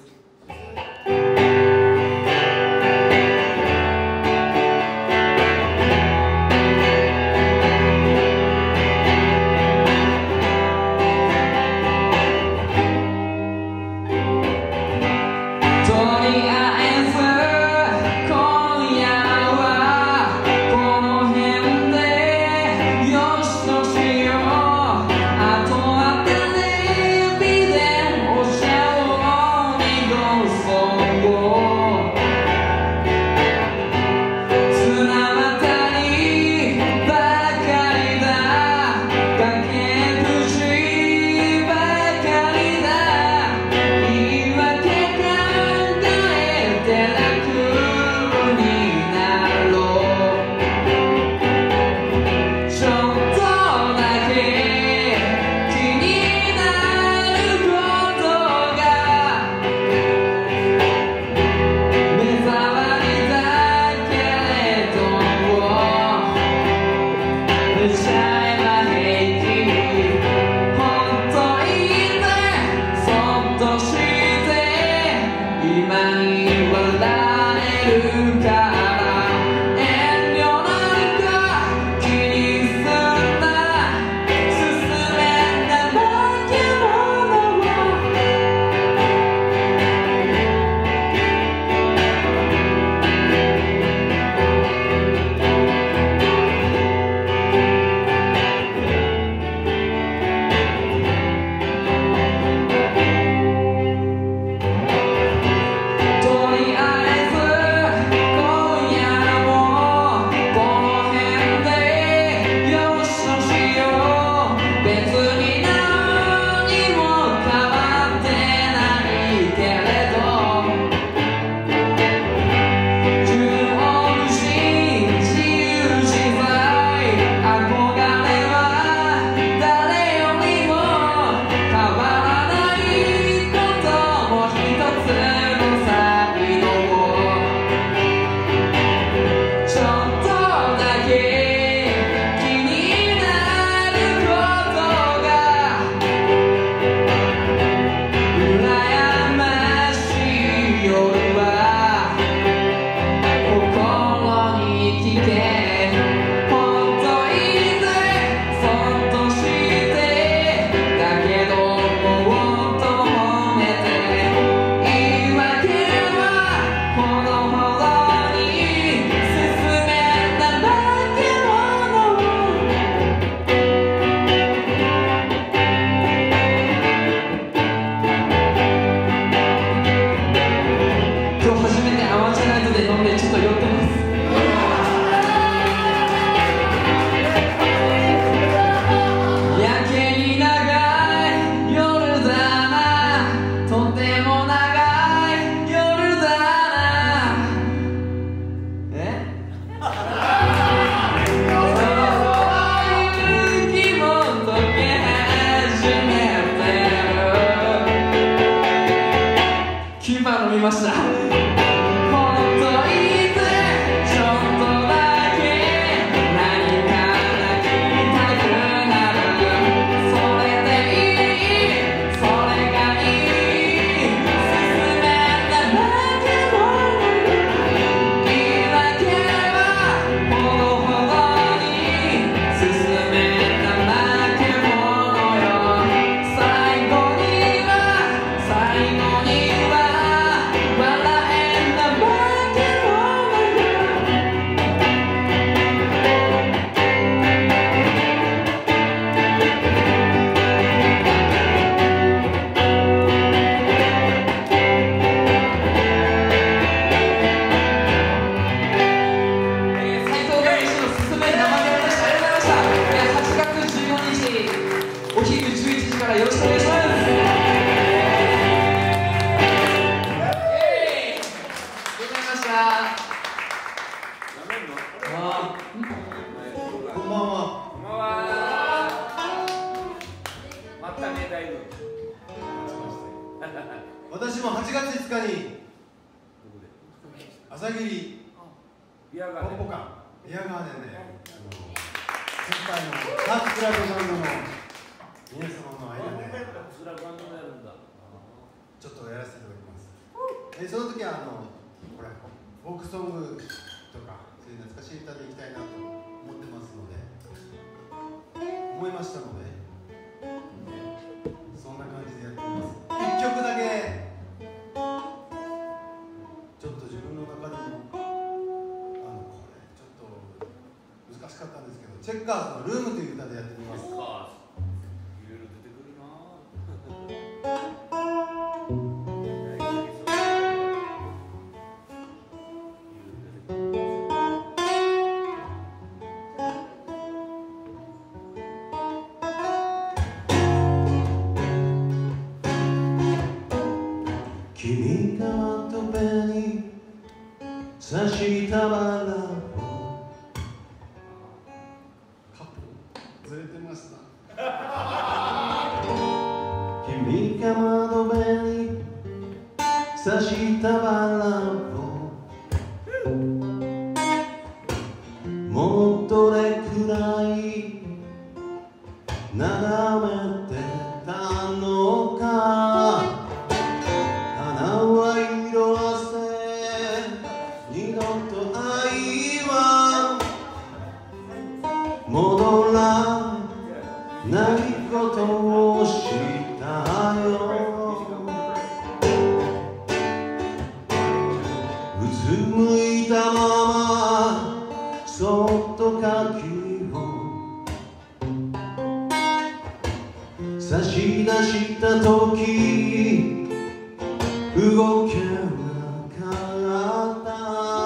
そよろしくお願いします。 こんばんは。 こんばんは。またね、だいぶ。 私もはちがついつかに朝霧ビアガーデン。 ポンポカンビアガーデンであの先輩のサーククラブバンドの皆様の間でそれはバンドでやるんだ。 ちょっとやらせていただきます。えその時はあのこれフォークソングとかそういう懐かしい歌でいきたいなと思ってますので思いましたのでそんな感じでやってみます。いっきょくだけちょっと自分の中でもあのこれちょっと難しかったんですけどチェッカーズの「ルーム」という歌でやってみます。 いろいろ出てくるな。 君が窓辺に差したバラをカップずれてました。君が窓辺に差したバラをもうどれくらい眺めてたのか。花は色あせ二度と愛は戻らないことを知ったよ。うつむいたままそっと鍵を差し出した時動けなかった。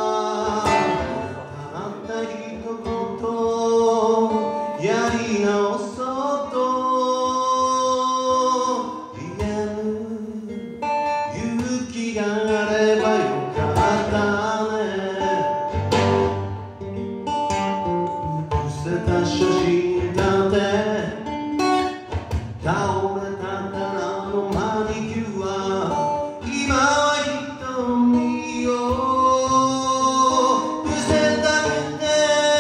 たった一言やり直そうと言えぬ勇気があればよかったね。伏せた写真だって倒れたからのマニキュア今は瞳を伏せたくて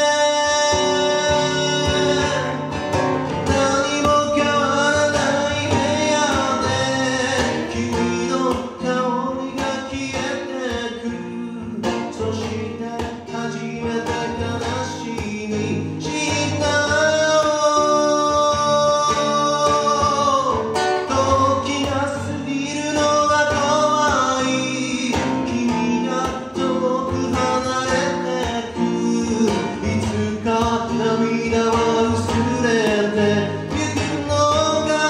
何も変わらない部屋で君の香りが消えてく。そして初めて悲しみ知ったよ。時が過ぎるのが怖い。君が遠く離れてく。いつか涙は薄れてゆくのが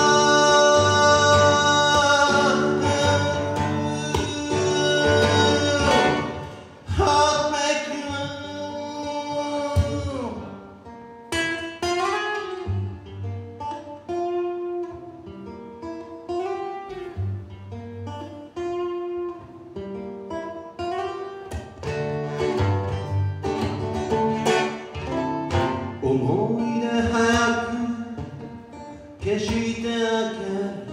ハートブレイク。思い出早く消してあげる。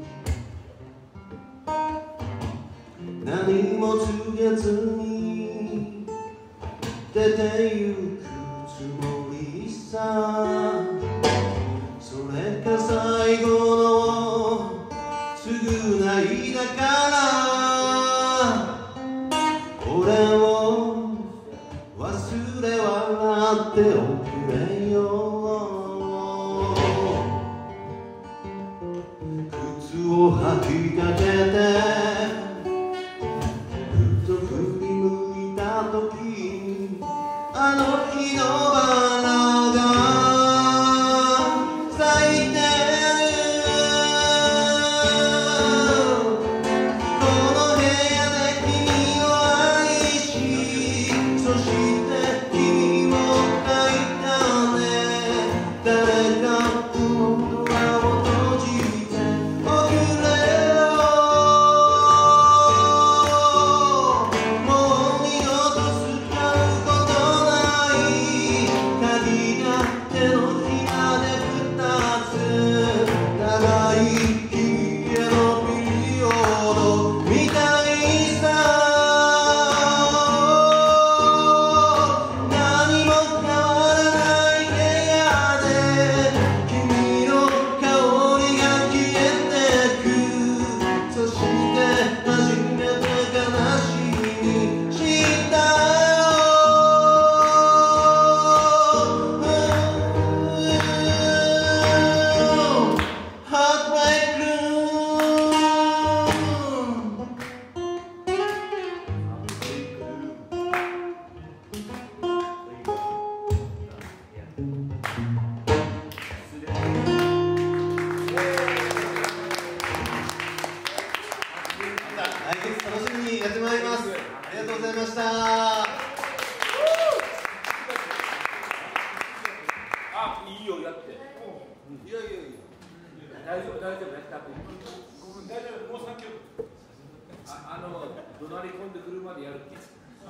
何も告げずに出てゆくつもりさ。それが最後の償いだから俺を忘れ笑っておくれよ。靴を履きかけてふと振り向いた時あの日のバラが咲いてる。この部屋で君を愛しそして君を抱いたね。誰かのドアを閉じ大丈夫大丈夫やった大丈夫もうさんきょくああの怒鳴り込んでくるまでやるって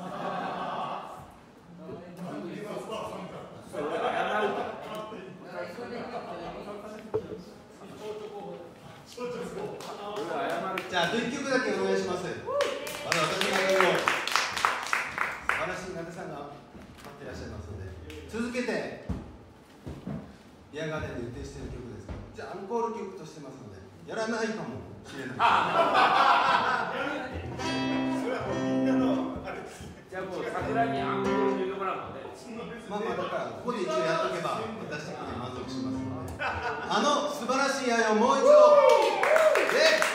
それ謝るじゃああといっきょくだけお願いします。まだ私が言う素晴らしい鍋さんが待っていらっしゃいますので、続けてビアガーデンで予定している曲ですから、じゃあアンコール曲としてますのでやらないかもしれない。 それはもうみんなのじゃあもう桜にアンコール入れてもらうので、 まあまあだからここで一応やっとけば私的に満足しますので、あの素晴らしい愛をもう一度で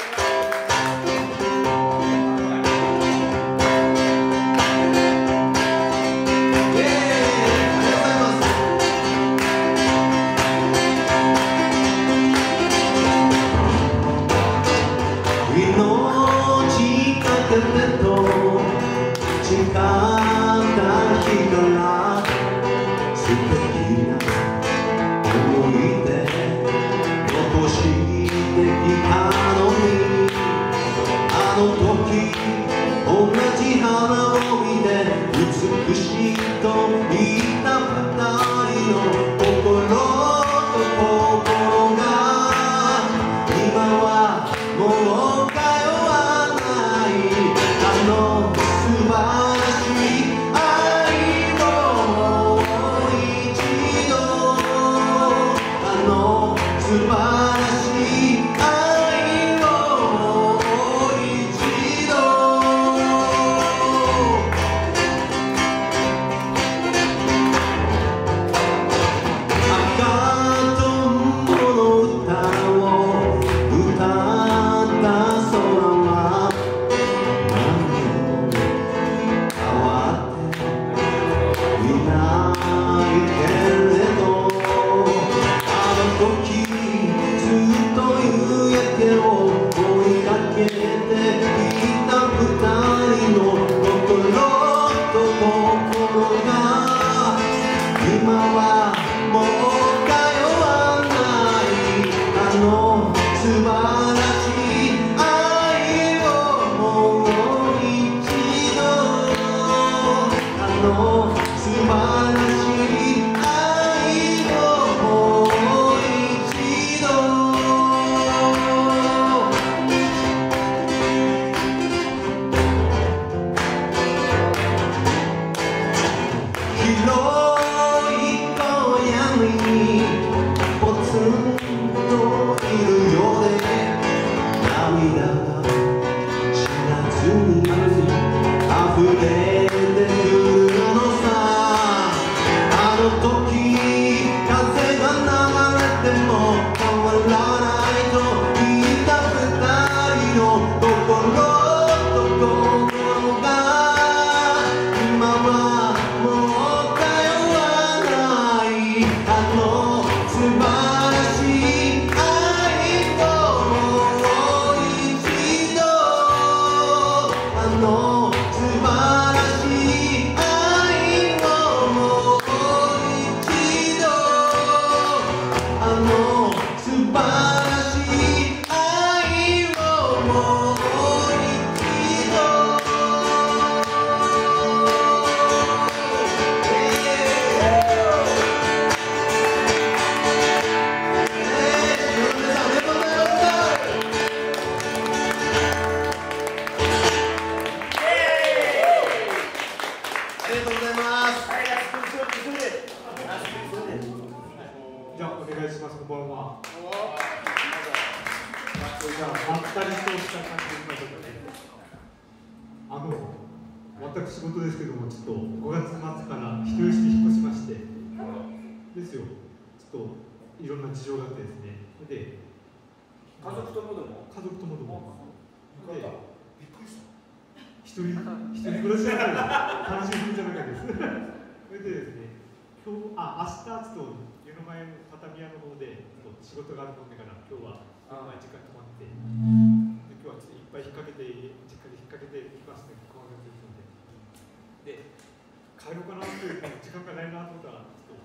仕事があるもんだから今日はあ時間止まってで今日はちょっといっぱい引っ掛けて実家で引っ掛けてきますね怖がってるのでで帰ろうかなという時間がないなと思ったらちょっと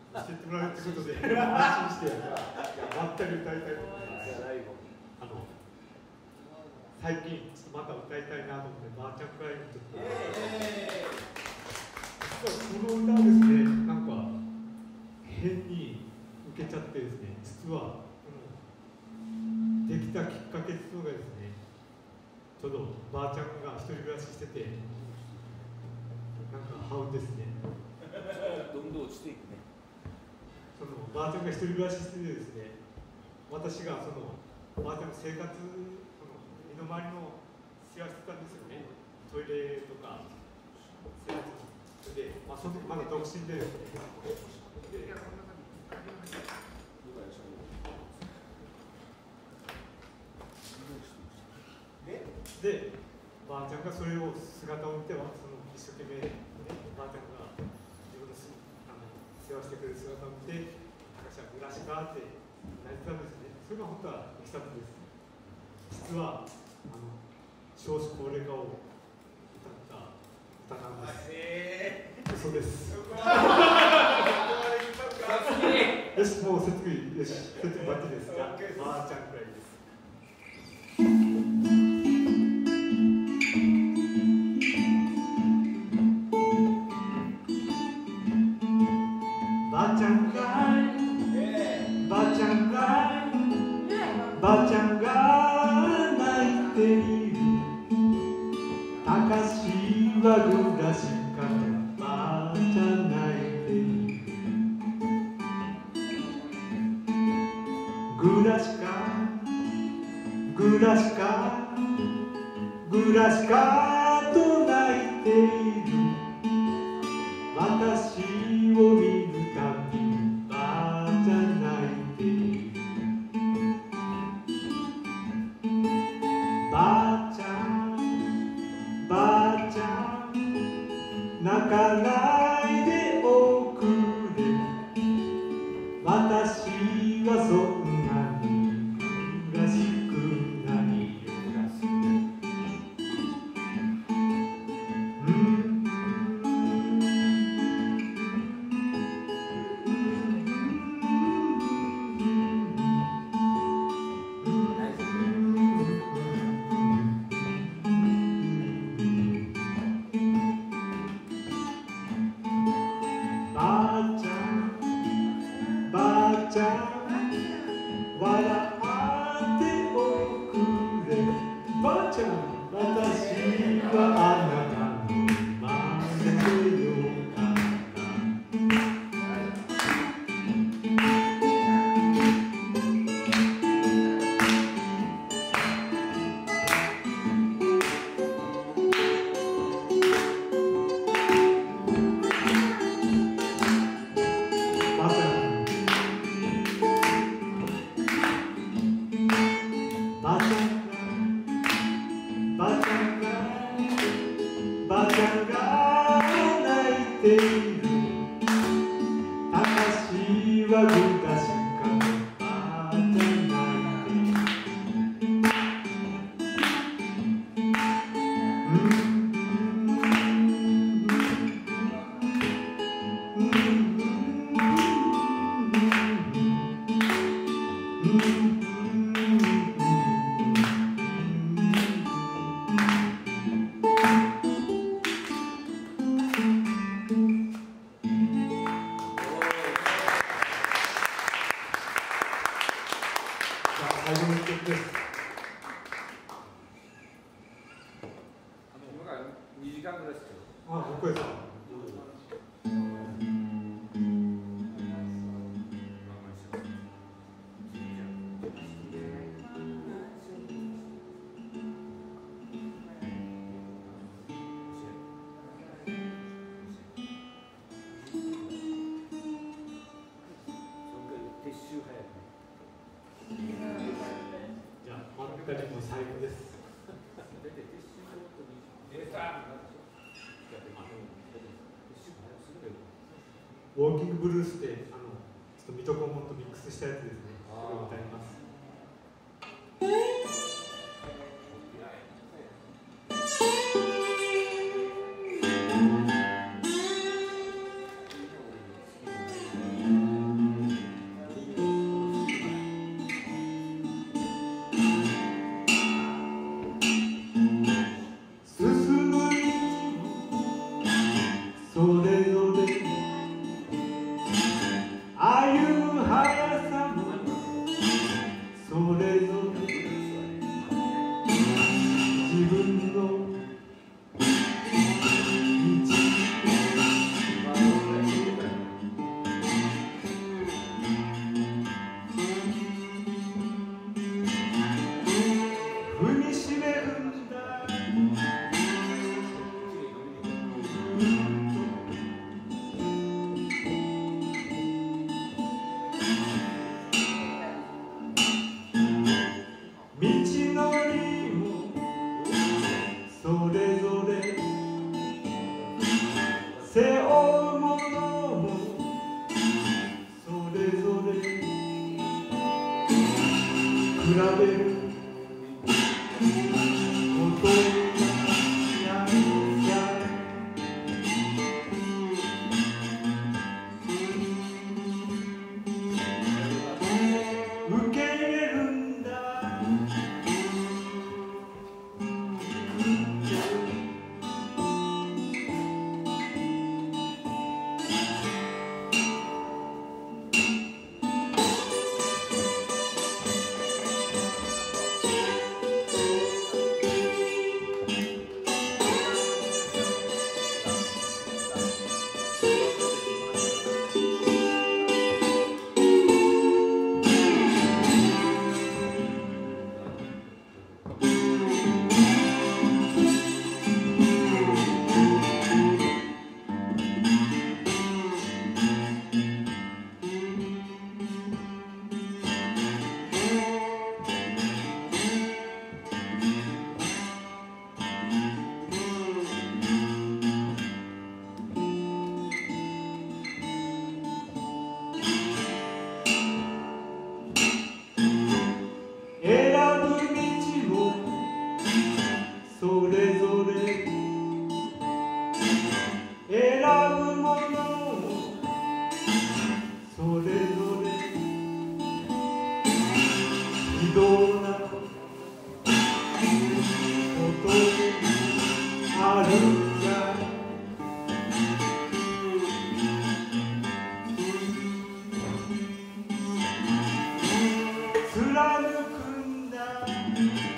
教えてもらうってことで安心して、いやまったり歌いたいと思います。あの最近ちょっとまた歌いたいなと思ってバーチャンクライブちょっと、実はこの歌はですね、なんか変に受けちゃってですね、実はこのできたきっかけっていうのがですね、ちょうどばあちゃんが一人暮らししてて、なんかハウですね。 どんどん落ちていくね。 そのばあちゃんが一人暮らししててですね、私がそのばあちゃんの生活、その身の回りの世話してたんですよね。トイレとか生活で、まあその時まだ独身でですね。でで、ばあちゃんがそれを姿を見ては、その一生懸命、ね、ばあちゃんが自分のすあの世話してくれる姿を見て、私は暮らしかって泣いてたんですね。それが本当はいきさつです。実はあの少子高齢化を歌った歌なんです。嘘です。よし、もう説明、よし、説明バッチリです。じゃあ、ばあちゃんくらいです。ばあちゃんがばあちゃんがばあちゃんが泣いている。たかしはぐらしかばあちゃん泣いている。ぐらしかぐらしかぐらしかと泣いている。私を見るたびばあちゃん泣いている。ばあちゃんばあちゃん泣かないでおくれ。私はそんなに悔しくないよ。うんウォーキングブルースであのちょっとミトコンモンとミックスしたやつですね。それを歌います。 「 べることないさ受け入れるんだそれぞれ選ぶものをそれぞれ非道なことあるんだ貫くんだ